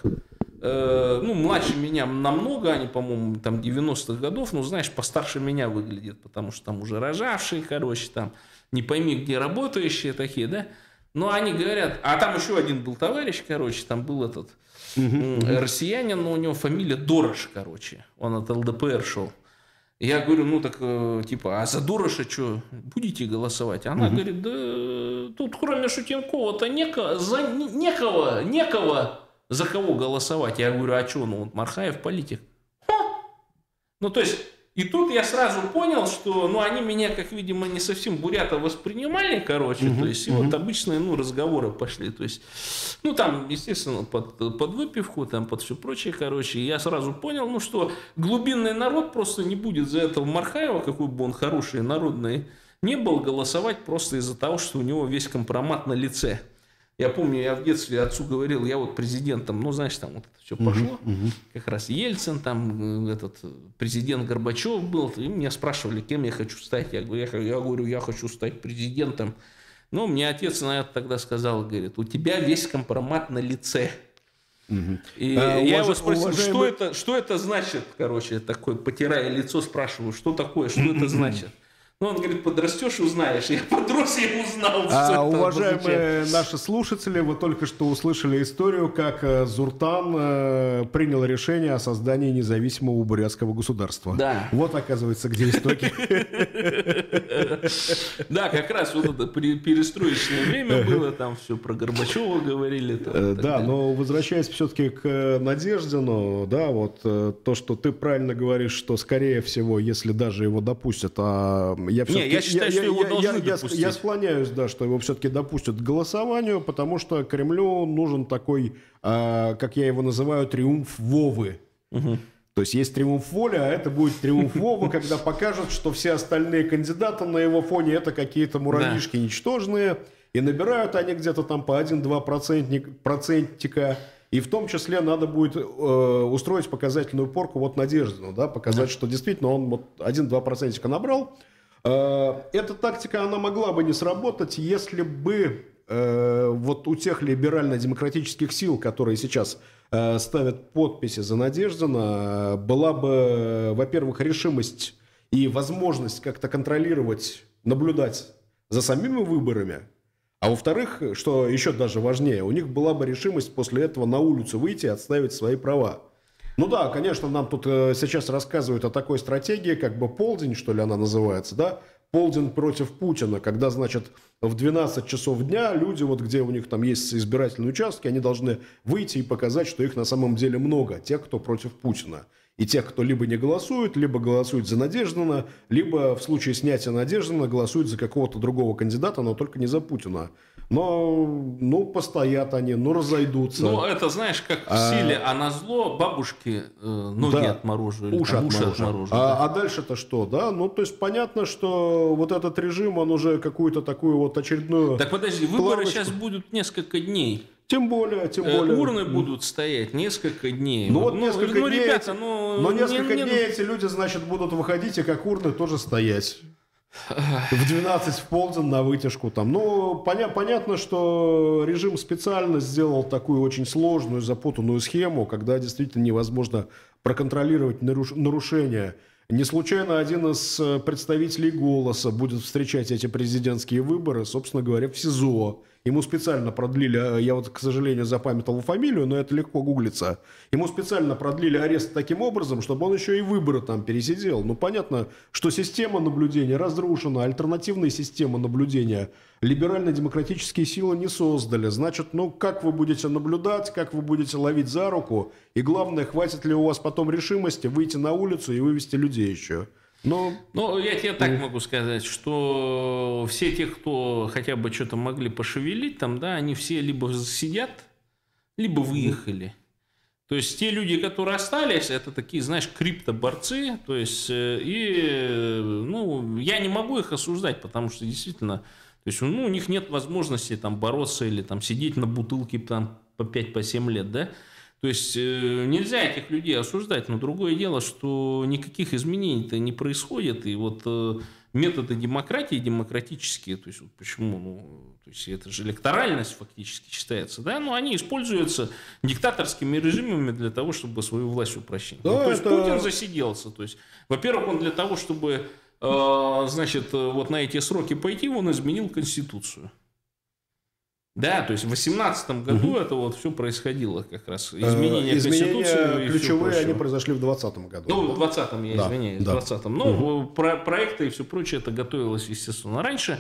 э, ну, младше меня намного, они, по-моему, там девяностых годов, ну, знаешь, постарше меня выглядят, потому что там уже рожавшие, короче, там, не пойми, где работающие такие, да. Но они говорят, а там еще один был товарищ, короче, там был этот м, россиянин, но у него фамилия Дорош, короче, он от ЛДПР шел. Я говорю, ну так, э, типа, а за Дороша что, будете голосовать? Она говорит, да тут кроме Шутенкова-то неко, за, не- некого, некого, за кого голосовать. Я говорю, а что, ну вот Мархаев политик. Ха! Ну то есть, и тут я сразу понял, что, ну они меня, как видимо, не совсем бурята воспринимали, короче, то есть, и вот обычные, ну, разговоры пошли, то есть, ну там, естественно, под, под выпивку, там, под все прочее, короче, и я сразу понял, ну, что глубинный народ просто не будет за этого Мархаева, какой бы он хороший, народный не был, голосовать просто из-за того, что у него весь компромат на лице. Я помню, я в детстве отцу говорил, я вот президентом, ну, знаешь, там вот это все пошло, как раз Ельцин, там, э, этот президент Горбачев был, и меня спрашивали, кем я хочу стать. Я говорю, я, я говорю, я хочу стать президентом. Ну, мне отец на это тогда сказал, говорит, у тебя весь компромат на лице. И А, я уваж- его спросил, что, уважаемый- это, что это значит, короче, такой, потирая лицо, спрашиваю, что такое, что это значит. Ну, он говорит, подрастешь, узнаешь. Я подрос, я узнал, что А, это уважаемые означает. наши слушатели, вы только что услышали историю, как э, Зуртан э, принял решение о создании независимого бурятского государства. Да. Вот, оказывается, где истоки. Да, как раз вот это пере- перестроечное время было, там все про Горбачева говорили. там, Э, и так Да, далее. но возвращаясь все-таки к э, Надеждину, да, вот э, то, что ты правильно говоришь, что скорее всего, если даже его допустят, а я все-таки... я считаю, что его должны я, допустить. я склоняюсь, да, что его все-таки допустят к голосованию, потому что Кремлю нужен такой, а, как я его называю, триумф Вовы. То есть есть триумф воли, а это будет триумф Вовы, когда покажут, что все остальные кандидаты на его фоне это какие-то муравьишки ничтожные, и набирают они где-то там по один-два процентник- процентика, и в том числе надо будет э, устроить показательную порку вот Надеждину, да, показать, что действительно он вот один-два процентика набрал. Э, эта тактика, она могла бы не сработать, если бы э, вот у тех либерально-демократических сил, которые сейчас э, ставят подписи за Надеждина, э, была бы, во-первых, решимость и возможность как-то контролировать, наблюдать за самими выборами, а во-вторых, что еще даже важнее, у них была бы решимость после этого на улицу выйти и отстаивать свои права. Ну да, конечно, нам тут э, сейчас рассказывают о такой стратегии, как бы полдень, что ли она называется, да? полдень против Путина, когда, значит, в двенадцать часов дня люди, вот где у них там есть избирательные участки, они должны выйти и показать, что их на самом деле много, тех, кто против Путина. И тех, кто либо не голосует, либо голосует за Надеждина, либо в случае снятия Надеждина голосует за какого-то другого кандидата, но только не за Путина. Но, ну, постоят они, ну, разойдутся. Ну, это, знаешь, как в а... силе, а на зло бабушки э, ноги да. отморожили. Уши там, отморожили. отморожили а, да. а дальше-то что, да? Ну, то есть, понятно, что вот этот режим, он уже какую-то такую вот очередную... Так подожди, выборы плавочку. сейчас будут несколько дней. Тем более, тем более. Э, урны будут стоять несколько дней. Ну, вот ну, несколько ну, дней, ребята, эти, ну... но несколько не, не... дней эти люди, значит, будут выходить и как урны тоже стоять. В двенадцать в полдень на вытяжку там. Ну, поня- понятно, что режим специально сделал такую очень сложную, запутанную схему, когда действительно невозможно проконтролировать наруш- нарушения. Не случайно один из представителей «Голоса» будет встречать эти президентские выборы, собственно говоря, в СИЗО. Ему специально продлили, я вот, к сожалению, запамятовал фамилию, но это легко гуглится. Ему специально продлили арест таким образом, чтобы он еще и выборы там пересидел. Ну, понятно, что система наблюдения разрушена, альтернативные системы наблюдения либерально-демократические силы не создали. Значит, ну, как вы будете наблюдать, как вы будете ловить за руку, и главное, хватит ли у вас потом решимости выйти на улицу и вывести людей еще. Но... Ну, я тебе так могу сказать, что все те, кто хотя бы что-то могли пошевелить там, да, они все либо сидят, либо выехали. То есть те люди, которые остались, это такие, знаешь, криптоборцы. То есть, и, ну, я не могу их осуждать, потому что действительно, то есть, ну, у них нет возможности там бороться или там сидеть на бутылке там по пять-семь лет, да. То есть э, нельзя этих людей осуждать, но другое дело, что никаких изменений-то не происходит, и вот э, методы демократии демократические, то есть вот почему, ну, то есть это же электоральность фактически считается, да, но они используются диктаторскими режимами для того, чтобы свою власть упрочить. Да, ну, то есть это... Путин засиделся, то есть, во-первых, он для того, чтобы, э, значит, вот на эти сроки пойти, он изменил Конституцию. Да, то есть в восемнадцатом году угу. это вот все происходило как раз. Изменения, э, изменения Конституции. ключевые, они произошли в двадцатом году. Ну, да? в двадцатом, я да, извиняюсь, да. в двадцатом. Ну, угу. про проекты и все прочее, это готовилось, естественно, раньше.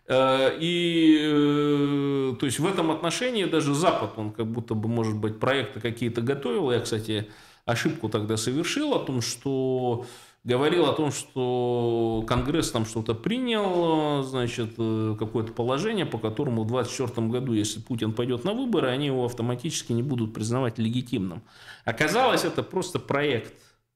И, то есть в этом отношении даже Запад, он как будто бы, может быть, проекты какие-то готовил. Я, кстати, ошибку тогда совершил о том, что... Говорил о том, что Конгресс там что-то принял, значит, какое-то положение, по которому в двадцать четвёртом году, если Путин пойдет на выборы, они его автоматически не будут признавать легитимным. Оказалось, это просто проект.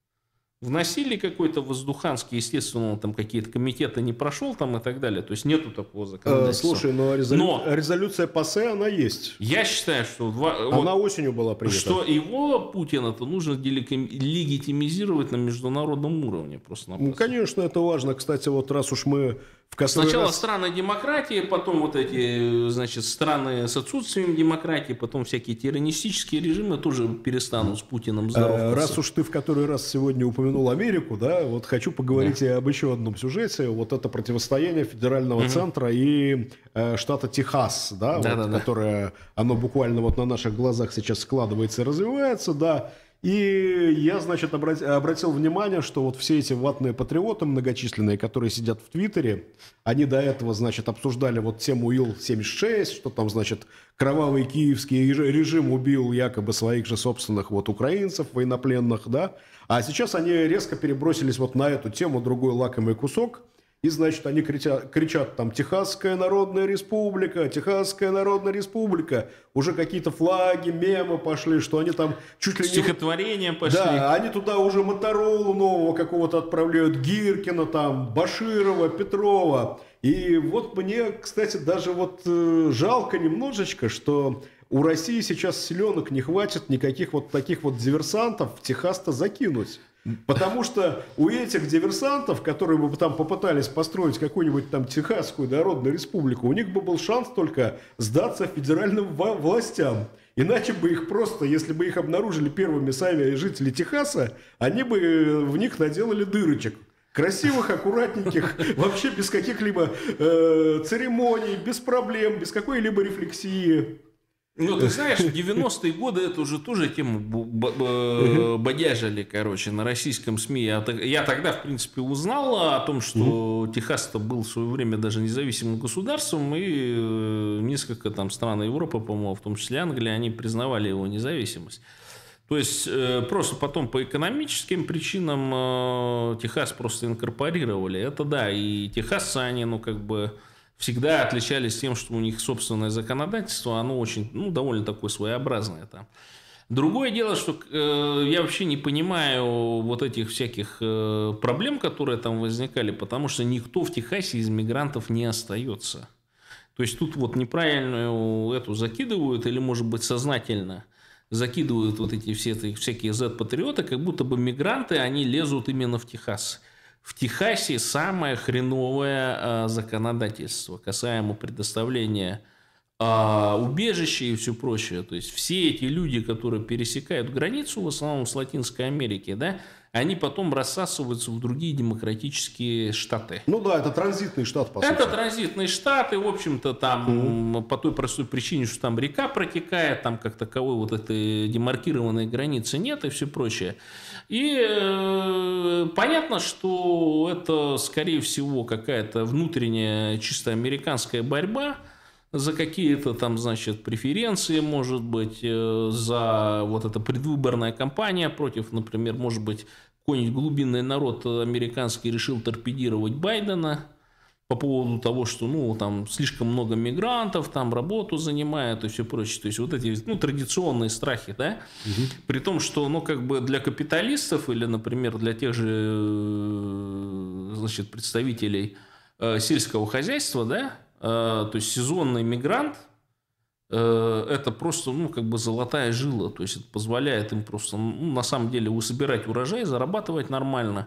Вносили какой-то воздуханский, естественно, он там какие-то комитеты не прошел там и так далее. То есть нету такого законодательства. Слушай, но, резолю... но резолюция ПАСЕ, она есть. Я считаю, что... Два... Она вот, осенью была принята. Что его, Путина-то, нужно легитимизировать на международном уровне. Просто ну, конечно, это важно. Кстати, вот раз уж мы... В Сначала раз... страны демократии, потом вот эти, значит, страны с отсутствием демократии, потом всякие тиранистические режимы тоже перестанут с Путиным здороваться. Раз уж ты в который раз сегодня упомянул Америку, да, вот хочу поговорить да. и об еще одном сюжете. Вот это противостояние федерального угу. центра и э, штата Техас, да, да, вот, да, которое, да. оно буквально вот на наших глазах сейчас складывается и развивается, да. И я, значит, обратил внимание, что вот все эти ватные патриоты многочисленные, которые сидят в Твиттере, они до этого, значит, обсуждали вот тему Ил семьдесят шесть, что там, значит, кровавый киевский режим убил якобы своих же собственных вот украинцев, военнопленных, да, а сейчас они резко перебросились вот на эту тему, другой лакомый кусок. И, значит, они кричат, кричат там «Техасская Народная Республика! Техасская Народная Республика!» Уже какие-то флаги, мемы пошли, что они там чуть ли не... Стихотворения пошли. Да, они туда уже Моторолу нового какого-то отправляют, Гиркина там, Баширова, Петрова. И вот мне, кстати, даже вот э, жалко немножечко, что у России сейчас селенок не хватит никаких вот таких вот диверсантов в Техас-то закинуть. Потому что у этих диверсантов, которые бы там попытались построить какую-нибудь там Техасскую Народную Республику, у них бы был шанс только сдаться федеральным властям. Иначе бы их просто, если бы их обнаружили первыми сами жители Техаса, они бы в них наделали дырочек. Красивых, аккуратненьких, вообще без каких-либо э, церемоний, без проблем, без какой-либо рефлексии. Ну, ты знаешь, в девяностые годы это уже тоже тему бодяжили, короче, на российском СМИ. Я, я тогда, в принципе, узнал о том, что mm-hmm. Техас-то был в свое время даже независимым государством, и несколько там стран Европы, по-моему, в том числе Англия, они признавали его независимость. То есть, просто потом по экономическим причинам Техас просто инкорпорировали. Это да, и техасцы, они, ну, как бы... всегда отличались тем, что у них собственное законодательство, оно очень, ну, довольно такое своеобразное там. Другое дело, что э, я вообще не понимаю вот этих всяких э, проблем, которые там возникали, потому что никто в Техасе из мигрантов не остается. То есть тут вот неправильную эту закидывают, или, может быть, сознательно закидывают вот эти все эти, всякие зет-патриоты, как будто бы мигранты, они лезут именно в Техас. В Техасе самое хреновое э, законодательство касаемо предоставления э, убежища и все прочее. То есть все эти люди, которые пересекают границу, в основном с Латинской Америки, да, они потом рассасываются в другие демократические штаты. Ну да, это транзитный штат, по это сути. Это транзитные штаты, в общем-то, там mm. по той простой причине, что там река протекает, там как таковой вот этой демаркированной границы нет и все прочее. И э, понятно, что это, скорее всего, какая-то внутренняя чисто американская борьба за какие-то там, значит, преференции, может быть, э, за вот эта предвыборная кампания против, например, может быть, какой-нибудь глубинный народ американский решил торпедировать Байдена по поводу того, что, ну, там слишком много мигрантов, там работу занимают и все прочее. То есть вот эти, ну, традиционные страхи, да, угу. При том, что, ну, как бы для капиталистов или, например, для тех же, значит, представителей э, сельского хозяйства, да, э, то есть сезонный мигрант, э, это просто, ну, как бы золотая жила, то есть это позволяет им просто, ну, на самом деле, собирать урожай, зарабатывать нормально.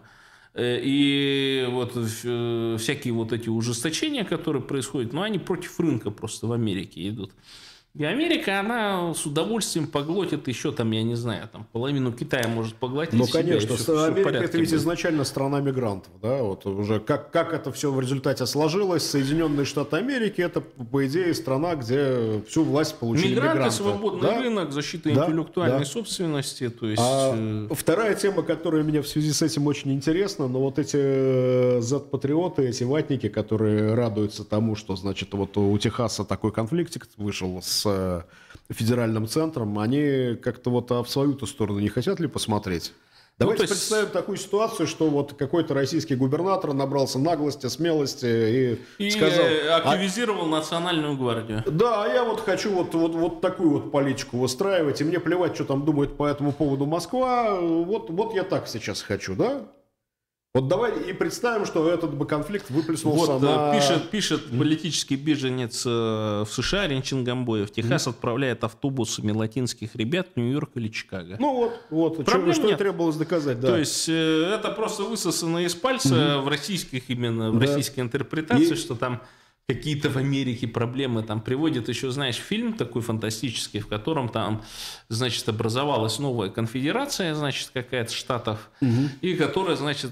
И вот всякие вот эти ужесточения, которые происходят, ну, они против рынка просто в Америке идут. И Америка, она с удовольствием поглотит еще там, я не знаю, там половину Китая может поглотить. Ну, конечно, все, Америка все это ведь будет. изначально страна мигрантов, да, вот уже как, как это все в результате сложилось, Соединенные Штаты Америки, это, по идее, страна, где всю власть получили мигранты. Мигранты, свободный да? рынок, защита да, интеллектуальной да. собственности, то есть... А вторая тема, которая меня в связи с этим очень интересна, но вот эти зет-патриоты, эти ватники, которые радуются тому, что, значит, вот у Техаса такой конфликтик вышел с федеральным центром, они как-то вот а в свою-то сторону не хотят ли посмотреть? Давайте ну, есть... представим такую ситуацию, что вот какой-то российский губернатор набрался наглости, смелости и, и сказал... активизировал а... национальную гвардию. Да, а я вот хочу вот, вот, вот такую вот политику выстраивать, и мне плевать, что там думает по этому поводу Москва, вот, вот я так сейчас хочу, да? Вот давай и представим, что этот бы конфликт выплеснулся вот, на... Пишет, пишет политический беженец в США Ренчин Гамбоев. Техас mm-hmm. отправляет автобусами латинских ребят в Нью-Йорк или Чикаго. Ну вот, вот что, что и требовалось доказать. Да. То есть это просто высосано из пальца mm-hmm. в российских именно, в да. российской интерпретации, и... что там... какие-то в Америке проблемы там приводят. Еще, знаешь, фильм такой фантастический, в котором там, значит, образовалась новая конфедерация, значит, какая-то штатов, угу. и которая, значит,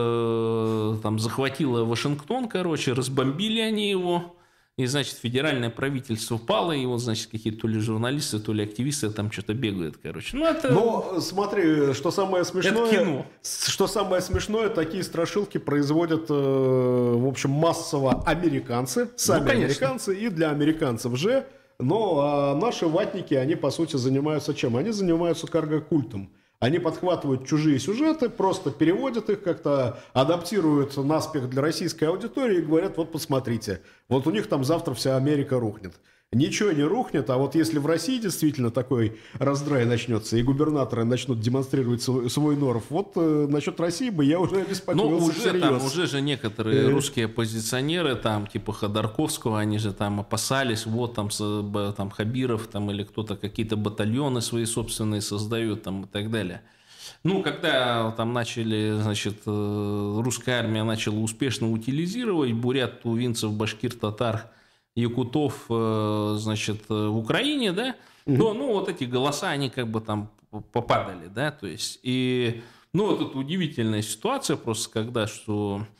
э, там захватила Вашингтон, короче, разбомбили они его, и, значит, федеральное правительство пало, и вот, значит, какие-то то ли журналисты, то ли активисты там что-то бегают, короче. Ну, это... Но смотри, что самое смешное... Это кино. Что самое смешное, такие страшилки производят, в общем, массово американцы, сами ну, американцы, и для американцев же. Но а наши ватники, они, по сути, занимаются чем? Они занимаются карго-культом. Они подхватывают чужие сюжеты, просто переводят их, как-то адаптируют наспех для российской аудитории и говорят, вот посмотрите, вот у них там завтра вся Америка рухнет. Ничего не рухнет, а вот если в России действительно такой раздрай начнется, и губернаторы начнут демонстрировать свой, свой норов, вот э, насчет России бы я уже обеспокоился. Ну, уже, всерьез. там, уже же некоторые русские оппозиционеры, там, типа Ходорковского, они же там опасались, вот там, там Хабиров там, или кто-то какие-то батальоны свои собственные создают там, и так далее. Ну, когда там начали, значит, русская армия начала успешно утилизировать бурят, тувинцев, башкир, татар, якутов, значит, в Украине, да, mm-hmm. то, ну, вот эти голоса, они как бы там попадали, да, то есть, и, ну, вот это удивительная ситуация просто, когда, что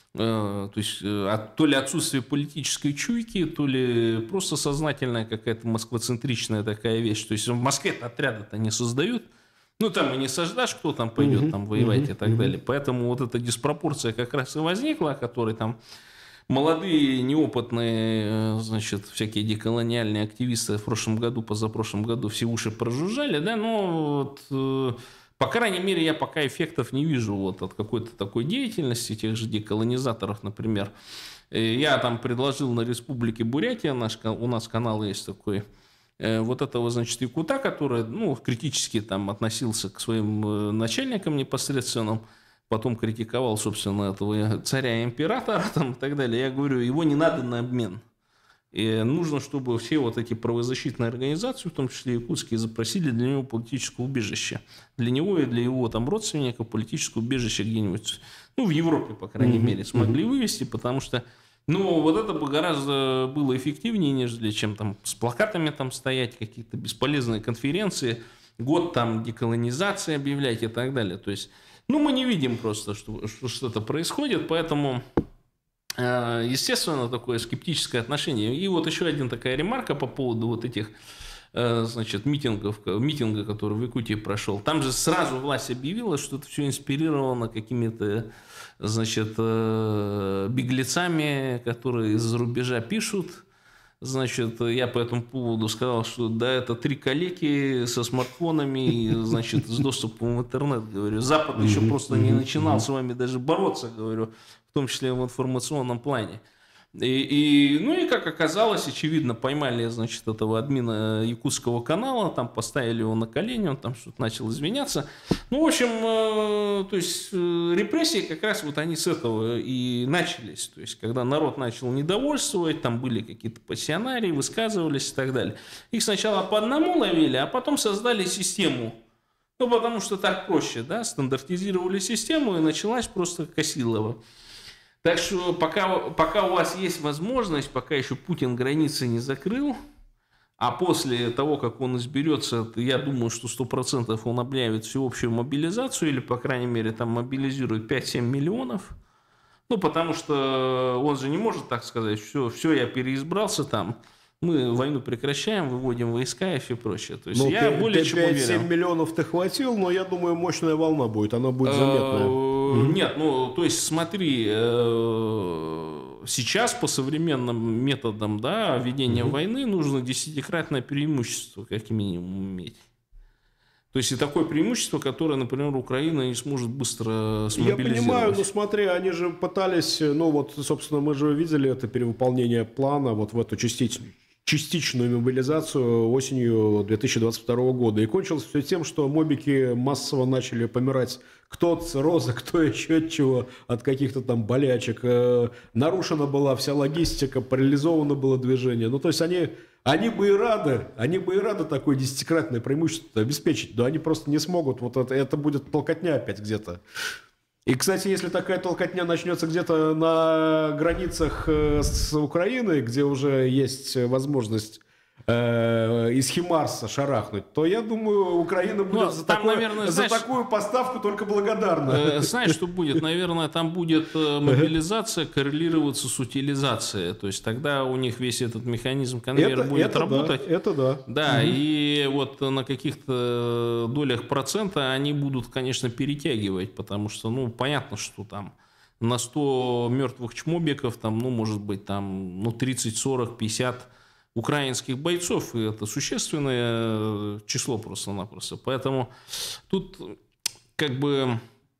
То есть то ли отсутствие политической чуйки, то ли просто сознательная какая-то москвоцентричная такая вещь. То есть в Москве-то отряды-то не создают. Ну, там и не сождашь, кто там пойдет uh-huh, там воевать uh-huh, и так uh-huh. далее. Поэтому вот эта диспропорция как раз и возникла, о которой там молодые, неопытные, значит, всякие деколониальные активисты в прошлом году, позапрошлом году все уши прожужжали, да, но вот, по крайней мере, я пока эффектов не вижу вот от какой-то такой деятельности тех же деколонизаторов, например. Я там предложил на Республике Бурятия, наш, у нас канал есть такой, вот этого, значит, якута, который, ну, критически там относился к своим начальникам непосредственным, потом критиковал, собственно, этого царя-императора там, и так далее. Я говорю, его не надо на обмен. И нужно, чтобы все вот эти правозащитные организации, в том числе якутские, запросили для него политическое убежище. Для него и для его там родственников политическое убежище где-нибудь, ну, в Европе, по крайней mm-hmm. мере, смогли вывести, потому что, ну, вот это бы гораздо было эффективнее, нежели чем там с плакатами там стоять, какие-то бесполезные конференции, год там деколонизации объявлять и так далее. То есть, ну, мы не видим просто, что, что что-то происходит, поэтому... Естественно, такое скептическое отношение. И вот еще один такая ремарка по поводу вот этих, значит, митингов, митинга, который в Якутии прошел. Там же сразу власть объявила, что это все инспирировано какими-то, значит, беглецами, которые из-за рубежа пишут. Значит, я по этому поводу сказал, что да, это три калеки со смартфонами, значит, с доступом в интернет, говорю. Запад еще просто не начинал с вами даже бороться, говорю, в том числе в информационном плане. И, и, ну и, как оказалось, очевидно, поймали, значит, этого админа якутского канала, там поставили его на колени, он там что-то начал извиняться. Ну, в общем, э, то есть э, репрессии как раз вот они с этого и начались. То есть, когда народ начал недовольствовать, там были какие-то пассионарии, высказывались и так далее. Их сначала по одному ловили, а потом создали систему. Ну, потому что так проще, да, стандартизировали систему, и началась просто Косилова. Так что пока, пока у вас есть возможность, пока еще Путин границы не закрыл, а после того, как он изберется, я думаю, что сто процентов он объявит всеобщую мобилизацию, или, по крайней мере, там мобилизирует пять-семь миллионов. Ну, потому что он же не может так сказать, все, все, я переизбрался там, мы войну прекращаем, выводим войска и все прочее. То есть, ну, я более чем уверен. пять-семь миллионов ты хватил, но я думаю, мощная волна будет, она будет заметная. Нет, ну, то есть, смотри, сейчас по современным методам, да, ведения угу. войны нужно десятикратное преимущество, как минимум, иметь. То есть, и такое преимущество, которое, например, Украина не сможет быстро смобилизировать. Я понимаю, но смотри, они же пытались, ну вот, собственно, мы же видели это перевыполнение плана вот в эту частичную. частичную мобилизацию осенью две тысячи двадцать второго года. И кончилось все тем, что мобики массово начали помирать кто от цирроза, кто еще от чего, от каких-то там болячек. Нарушена была вся логистика, парализовано было движение. Ну, то есть они, они бы и рады, они бы и рады такое десятикратное преимущество обеспечить, но они просто не смогут. Вот это, это будет толкотня опять где-то. И, кстати, если такая толкотня начнется где-то на границах с Украиной, где уже есть возможность э, из Химарса шарахнуть, то, я думаю, Украина будет ну, за, там, такое, наверное, за знаешь, такую поставку только благодарна. Э, знаешь, что будет? Наверное, там будет мобилизация коррелироваться с утилизацией. То есть тогда у них весь этот механизм конвейера будет это работать. Да, это да. Да, угу. И вот на каких-то долях процента они будут, конечно, перетягивать, потому что, ну, понятно, что там на сто мертвых чмобиков, там, ну, может быть, там, ну, тридцать, сорок, пятьдесят украинских бойцов, и это существенное число просто-напросто. Поэтому тут как бы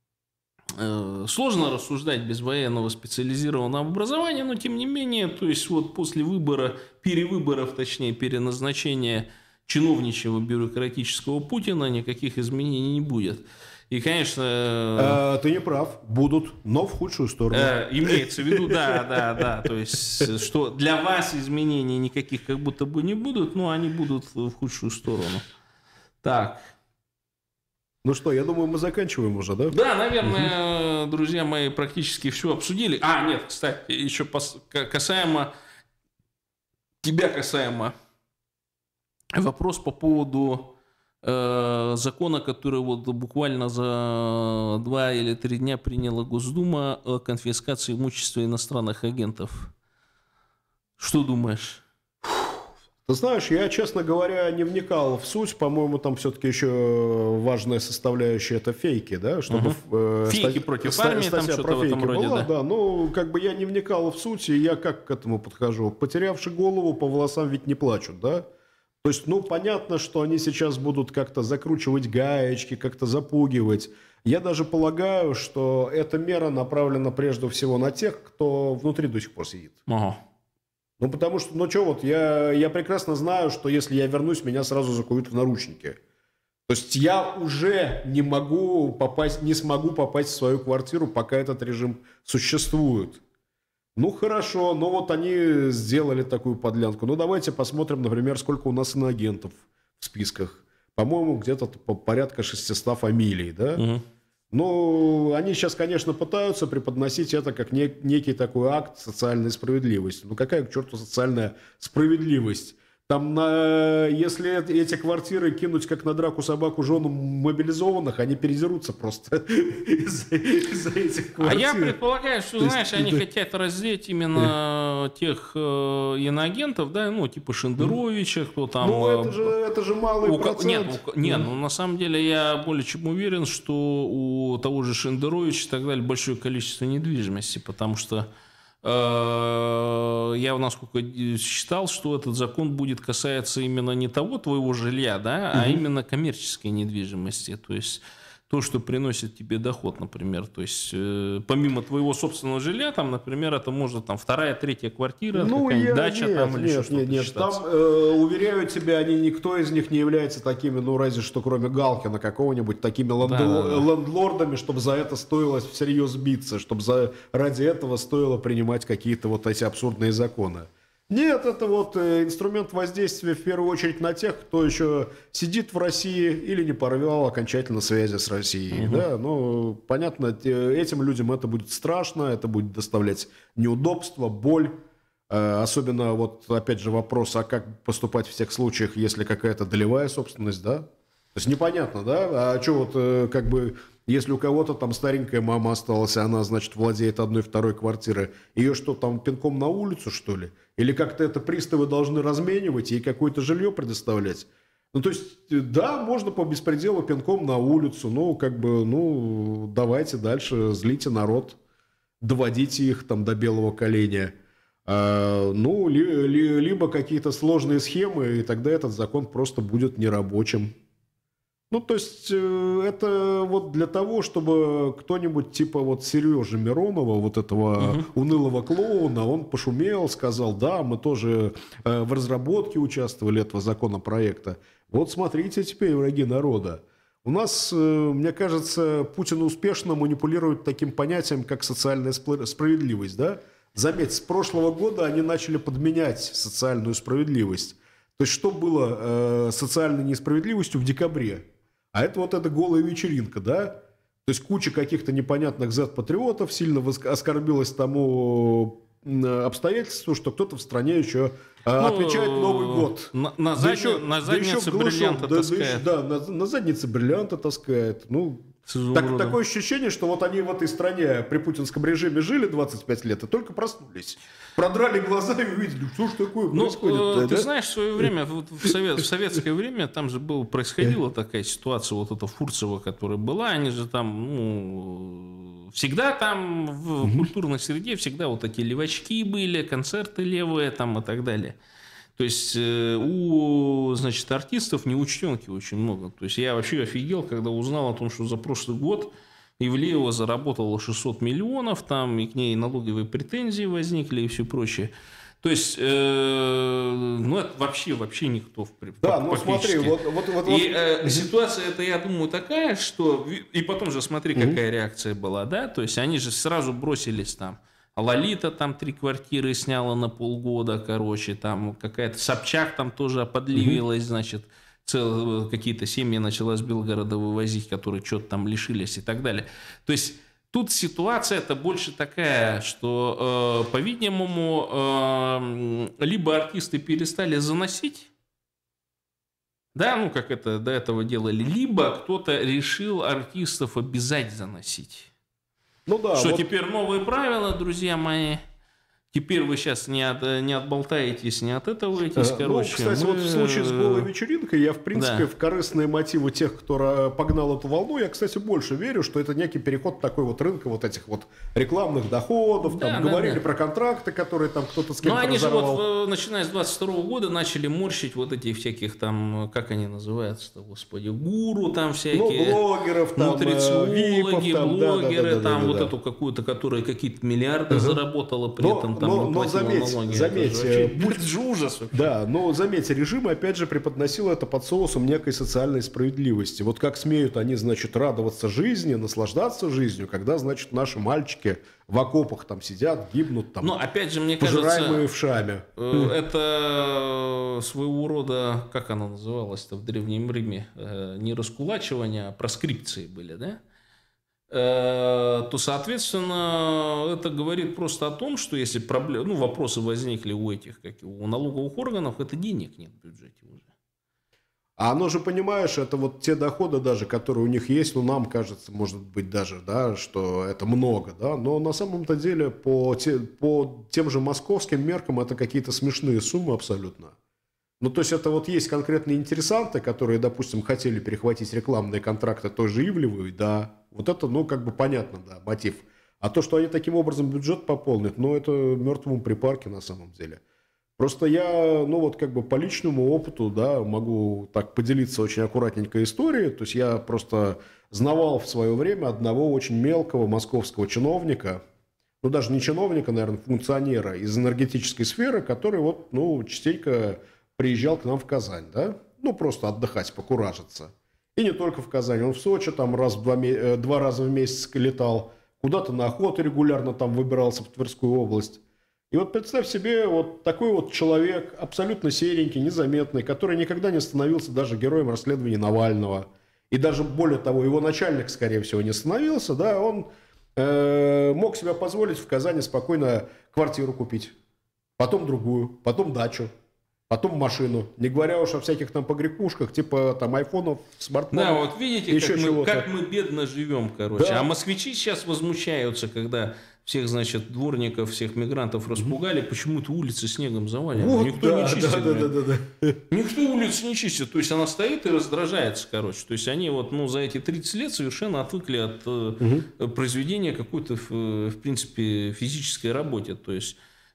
э, сложно рассуждать без военного специализированного образования, но тем не менее, то есть вот после выбора, перевыборов, точнее переназначения чиновничьего бюрократического Путина никаких изменений не будет. И, конечно... А, ты не прав. Будут, но в худшую сторону. Э, имеется в виду, да, да, да. То есть, что для вас изменений никаких как будто бы не будут, но они будут в худшую сторону. Так. Ну что, я думаю, мы заканчиваем уже, да? Да, наверное, угу. Друзья мои, практически все обсудили. А, нет, кстати, еще касаемо... Тебя касаемо... Вопрос по поводу... э, закона, который вот буквально за два или три дня приняла Госдума о конфискации имущества иностранных агентов. Что думаешь? Ты знаешь, я, честно говоря, не вникал в суть. По-моему, там все-таки еще важная составляющая — это фейки, да? Чтобы, Угу. э, Фейки ста- против ста- армии, там статья что-то про в этом фейки роде, была, да? да. Ну, как бы я не вникал в суть, и я как к этому подхожу? Потерявши голову, по волосам ведь не плачут, да? То есть, ну, понятно, что они сейчас будут как-то закручивать гаечки, как-то запугивать. Я даже полагаю, что эта мера направлена прежде всего на тех, кто внутри до сих пор сидит. Ага. Ну, потому что, ну, что вот, я, я прекрасно знаю, что если я вернусь, меня сразу закуют в наручники. То есть я уже не могу попасть, не смогу попасть в свою квартиру, пока этот режим существует. Ну, хорошо, но вот они сделали такую подлянку. Ну, давайте посмотрим, например, сколько у нас иноагентов в списках. По-моему, где-то порядка шестисот фамилий, да? Угу. Ну, они сейчас, конечно, пытаются преподносить это как не, некий такой акт социальной справедливости. Ну, какая к черту социальная справедливость? Там, на, если эти квартиры кинуть как на драку собаку женам мобилизованных, они передерутся просто из-за из этих квартир. А я предполагаю, что, То знаешь, есть, они да. хотят раздеть именно тех э, иноагентов, да, ну, типа Шендеровича, кто там... Ну, э, это же, это же малый у ко- процент. Нет, у ко- нет, ну на самом деле я более чем уверен, что у того же Шендеровича и так далее большое количество недвижимости, потому что э, я, насколько считал, что этот закон будет касаться именно не того твоего жилья, да, а именно коммерческой недвижимости, то есть то, что приносит тебе доход, например, то есть э, помимо твоего собственного жилья, там, например, это может там вторая, третья квартира, Ну, какая-нибудь я, дача нет, там или еще нет, что-то нет, нет. считаться. Там, э, уверяю тебя, они, никто из них не является такими, ну, разве что кроме Галкина какого-нибудь, такими ланд- Да, да, да. лендлордами, чтобы за это стоило всерьез биться, чтобы за, ради этого стоило принимать какие-то вот эти абсурдные законы. Нет, это вот э, инструмент воздействия в первую очередь на тех, кто еще сидит в России или не порвал окончательно связи с Россией. Мгм. Да? Ну, понятно, те- этим людям это будет страшно, это будет доставлять неудобства, боль. Э, Особенно, вот опять же вопрос, а как поступать в тех случаях, если какая-то долевая собственность, да? То есть непонятно, да? А что вот, э, как бы, если у кого-то там старенькая мама осталась, и она, значит, владеет одной, второй квартирой, ее что, там пинком на улицу, что ли? Или как-то это приставы должны разменивать, ей какое-то жилье предоставлять? Ну, то есть, э, да, можно по беспределу пинком на улицу, ну, как бы, ну, давайте дальше, злите народ, доводите их там до белого коленя. А, ну, ли- ли- либо какие-то сложные схемы, и тогда этот закон просто будет нерабочим. Ну, то есть, э, это вот для того, чтобы кто-нибудь типа вот Сережи Миронова, вот этого Мгм. унылого клоуна, он пошумел, сказал, да, мы тоже э, в разработке участвовали этого законопроекта. Вот смотрите теперь, враги народа. У нас, э, мне кажется, Путин успешно манипулирует таким понятием, как социальная спла- справедливость, да? Заметь, с прошлого года они начали подменять социальную справедливость. То есть, что было э, социальной несправедливостью в декабре? А это вот эта голая вечеринка, да? То есть куча каких-то непонятных зет-патриотов сильно воск- оскорбилась тому м, обстоятельству, что кто-то в стране еще э, Ну, отмечает Новый год. На, на Да задни- еще- на да еще заднице в глушом, бриллианты да, да таскает. еще- да, на, на заднице бриллианты таскает. Ну, С так- изумрудом. такое ощущение, что вот они в этой стране при путинском режиме жили двадцать пять лет и только проснулись. Продрали глаза и увидели, что ж такое Ну, происходит. э, ты да? знаешь, в свое время, вот в, совет- в советское время, там же был, происходила такая ситуация, вот эта Фурцева, которая была, они же там, ну, всегда там в культурной среде, всегда вот эти левачки были, концерты левые там и так далее. То есть э, у, значит, артистов неучтенки очень много. То есть я вообще офигел, когда узнал о том, что за прошлый год Ивлеева заработала шестьсот миллионов, там и к ней налоговые претензии возникли и все прочее. То есть, э, ну, это вообще, вообще никто в при- Да, ну практически. смотри, вот, вот, вот, И вот- э, ситуация эта, я думаю, такая, что... И потом же смотри, какая реакция была, да? То есть они же сразу бросились там. Лолита там три квартиры сняла на полгода, короче, там какая-то Собчак там тоже оподливилась, значит, цел, какие-то семьи начала с Белгорода вывозить, которые что-то там лишились и так далее. То есть тут ситуация-то больше такая, что, э, по-видимому, э, либо артисты перестали заносить, Да, ну как это до этого делали. Либо кто-то решил артистов обязать заносить. Ну да. Что вот... теперь новые правила, друзья мои. Теперь вы сейчас не, от, не отболтаетесь, не от этого этись, короче. Ну, кстати, мы... вот в случае с голой вечеринкой я, в принципе, Да. в корыстные мотивы тех, кто погнал эту волну, я, кстати, больше верю, что это некий переход такой вот рынка вот этих вот рекламных доходов. Да, там да, говорили да. про контракты, которые там кто-то с Ну, кем-то они же разорвал. вот, начиная с двадцать второго года, начали морщить вот этих всяких там, как они называются-то, господи, гуру там всякие. Ну, блогеров, там, нутрициологи, випов, там, блогеры, да, да, да, там да, вот да. эту какую-то, которая какие-то миллиарды Ага. заработала, при Но- этом там но- не но платила заметь, налоги. заметь, Это же вообще- э, будь- это же ужас. Да, но заметьте, режим опять же преподносил это под соусом некой социальной справедливости. Вот как смеют они, значит, радоваться жизни, наслаждаться жизнью, когда, значит, наши мальчики в окопах там сидят, гибнут там, Но опять же, мне пожираемые кажется, вшами. э, это своего рода, как оно называлось-то в Древнем Риме, э, не раскулачивание, а проскрипции были, да? Э, то, соответственно, это говорит просто о том, что если проблемы, ну, вопросы возникли у этих, как и у налоговых органов, это денег нет в бюджете уже. А оно же, понимаешь, это вот те доходы даже, которые у них есть, ну, нам кажется, может быть, даже, да, что это много, да, но на самом-то деле по, те, по тем же московским меркам это какие-то смешные суммы абсолютно. Ну, то есть это вот есть конкретные интересанты, которые, допустим, хотели перехватить рекламные контракты той же Ивлевой, да, вот это, ну, как бы понятно, да, мотив. А то, что они таким образом бюджет пополнят, ну, это мертвому припарке на самом деле. Просто я, ну, вот как бы по личному опыту, да, могу так поделиться очень аккуратненько историей. То есть я просто знавал в свое время одного очень мелкого московского чиновника, ну, даже не чиновника, наверное, функционера из энергетической сферы, который вот, ну, частенько приезжал к нам в Казань, да, ну, просто отдыхать, покуражиться. И не только в Казани, он в Сочи там раз в два, ме- два раза в месяц летал, куда-то на охоту регулярно там выбирался в Тверскую область. И вот представь себе вот такой вот человек, абсолютно серенький, незаметный, который никогда не становился даже героем расследования Навального. И даже более того, его начальник, скорее всего, не становился, да, он э, мог себе позволить в Казани спокойно квартиру купить, потом другую, потом дачу. Потом машину. Не говоря уж о всяких там погребушках, типа там айфонов, смартфонов. Да, вот видите, еще как мы, чего-то. как мы бедно живем, короче. Да. А москвичи сейчас возмущаются, когда всех, значит, дворников, всех мигрантов распугали, почему-то улицы снегом завалены. Вот, Никто да, не чистит. да, да, блин. да, да, да. Никто улицы не чистит. То есть она стоит и раздражается, короче. То есть они вот, ну, за эти тридцать лет совершенно отвыкли от э, произведения какой-то, в, в принципе, физической работе. То есть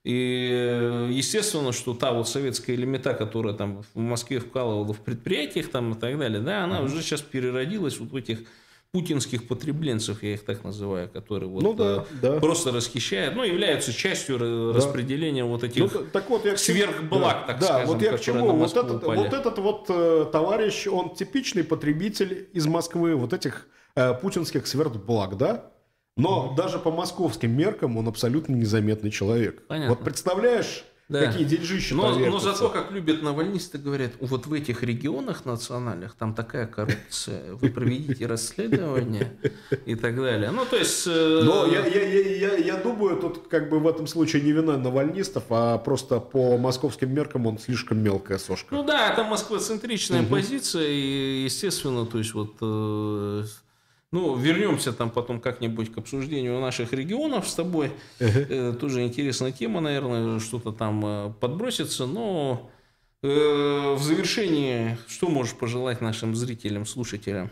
и естественно, что та вот советская элемента, которая там в Москве вкалывала в предприятиях там и так далее, да, она уже сейчас переродилась вот в этих путинских потребленцев, я их так называю, которые вот Ну да, э, да. просто расхищают, ну, являются частью ра- Да. распределения вот этих Ну, т- так вот я к чему- сверхблаг, да, так да, скажем, вот я к которые чему. на Вот Москву этот, упали. вот этот вот э, товарищ, он типичный потребитель из Москвы вот этих э, путинских сверхблаг, да? Но даже по московским меркам он абсолютно незаметный человек. Понятно. Вот представляешь, Да. какие деньжища Но, там но вертятся? зато, как любят навальнисты, говорят, вот в этих регионах национальных там такая коррупция, вы проведите расследование и так далее. Ну, то есть... э, Но я, я, я, я, я думаю, тут как бы в этом случае не вина навальнистов, а просто по московским меркам он слишком мелкая сошка. Ну да, это москвоцентричная позиция, и, естественно, то есть вот... э, ну, вернемся там потом как-нибудь к обсуждению наших регионов с тобой. Э, тоже интересная тема, наверное, что-то там э, подбросится. Но э, в завершении, что можешь пожелать нашим зрителям, слушателям?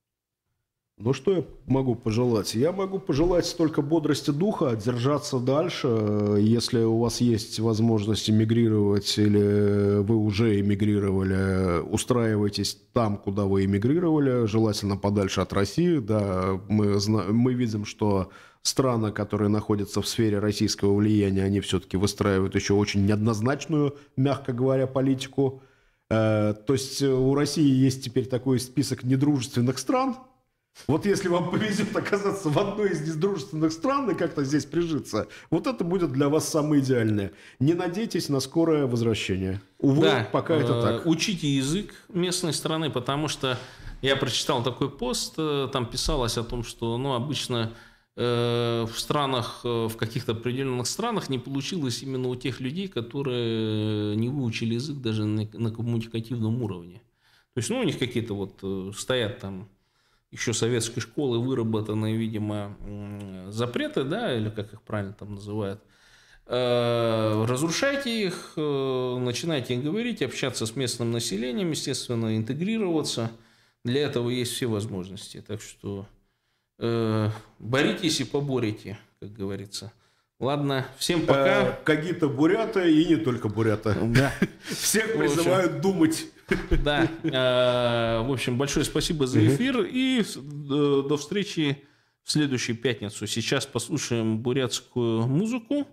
Ну, что я могу пожелать? Я могу пожелать только бодрости духа, держаться дальше. Если у вас есть возможность эмигрировать или вы уже эмигрировали, устраивайтесь там, куда вы эмигрировали, желательно подальше от России. Да, мы, зна- мы видим, что страны, которые находятся в сфере российского влияния, они все-таки выстраивают еще очень неоднозначную, мягко говоря, политику. Э, То есть у России есть теперь такой список недружественных стран. Вот если вам повезет оказаться в одной из недружественных стран и как-то здесь прижиться, вот это будет для вас самое идеальное. Не надейтесь на скорое возвращение. Увы, Да, пока это э, так. Учите язык местной страны, потому что я прочитал такой пост, э, там писалось о том, что, ну, обычно э, в странах, э, в каких-то определенных странах не получилось именно у тех людей, которые не выучили язык даже на, на коммуникативном уровне. То есть, ну, у них какие-то вот э, стоят там еще советской школы выработанные, видимо, м, запреты, да, или как их правильно там называют. Э, разрушайте их, э, начинайте им говорить, общаться с местным населением, естественно, интегрироваться. Для этого есть все возможности. Так что э, боритесь и поборите, как говорится. Ладно, всем пока. Э, Когито бурята и не только бурята. Да. Всех В общем, призывают думать. Да. Э, В общем, большое спасибо за эфир. И с- до до встречи в следующую пятницу. Сейчас послушаем бурятскую музыку.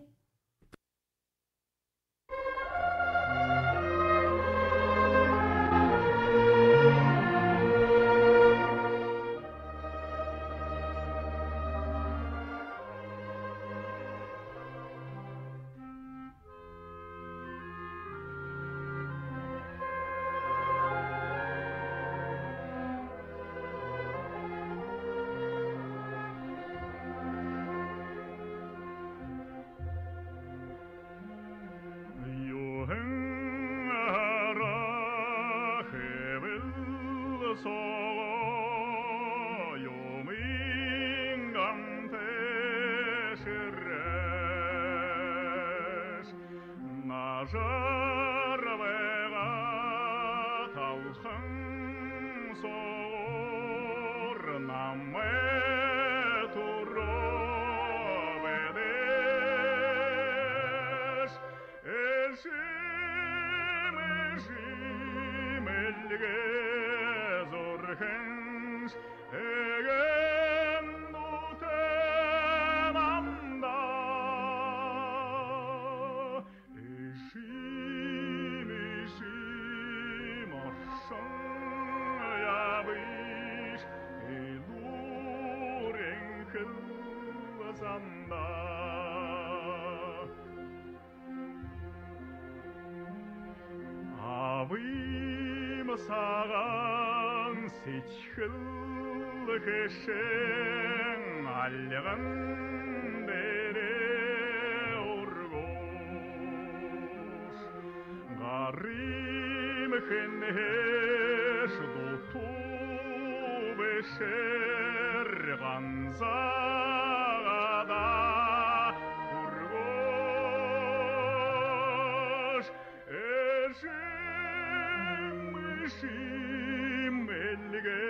саған сечкіл кешен алған бере ургош гарим хенеш дуту бешер ганзагада ургош Шиммельге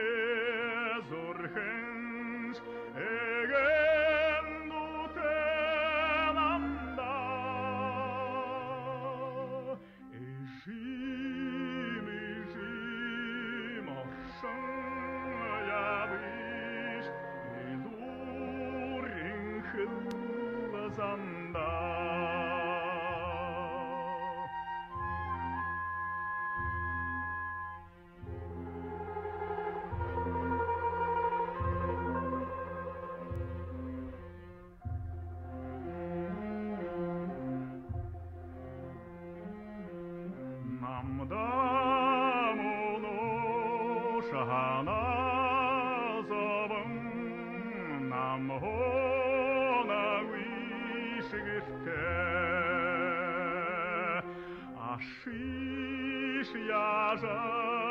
зорхенш еген дутенамда Ишим ишим оршан ябиш Идурин хылзанда Ашиш яжа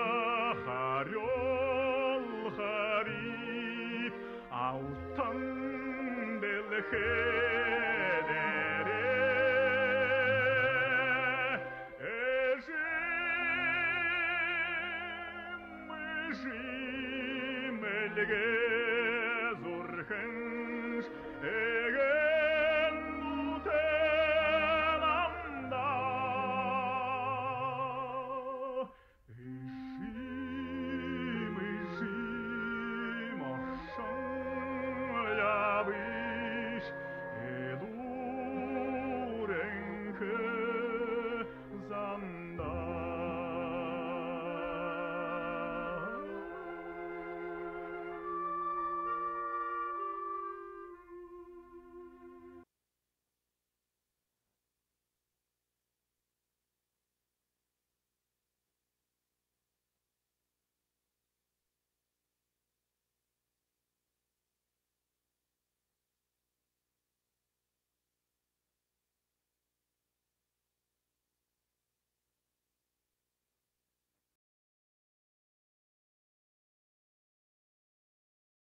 харёл хариф алтан делхедере эжим эжим элге зурхенш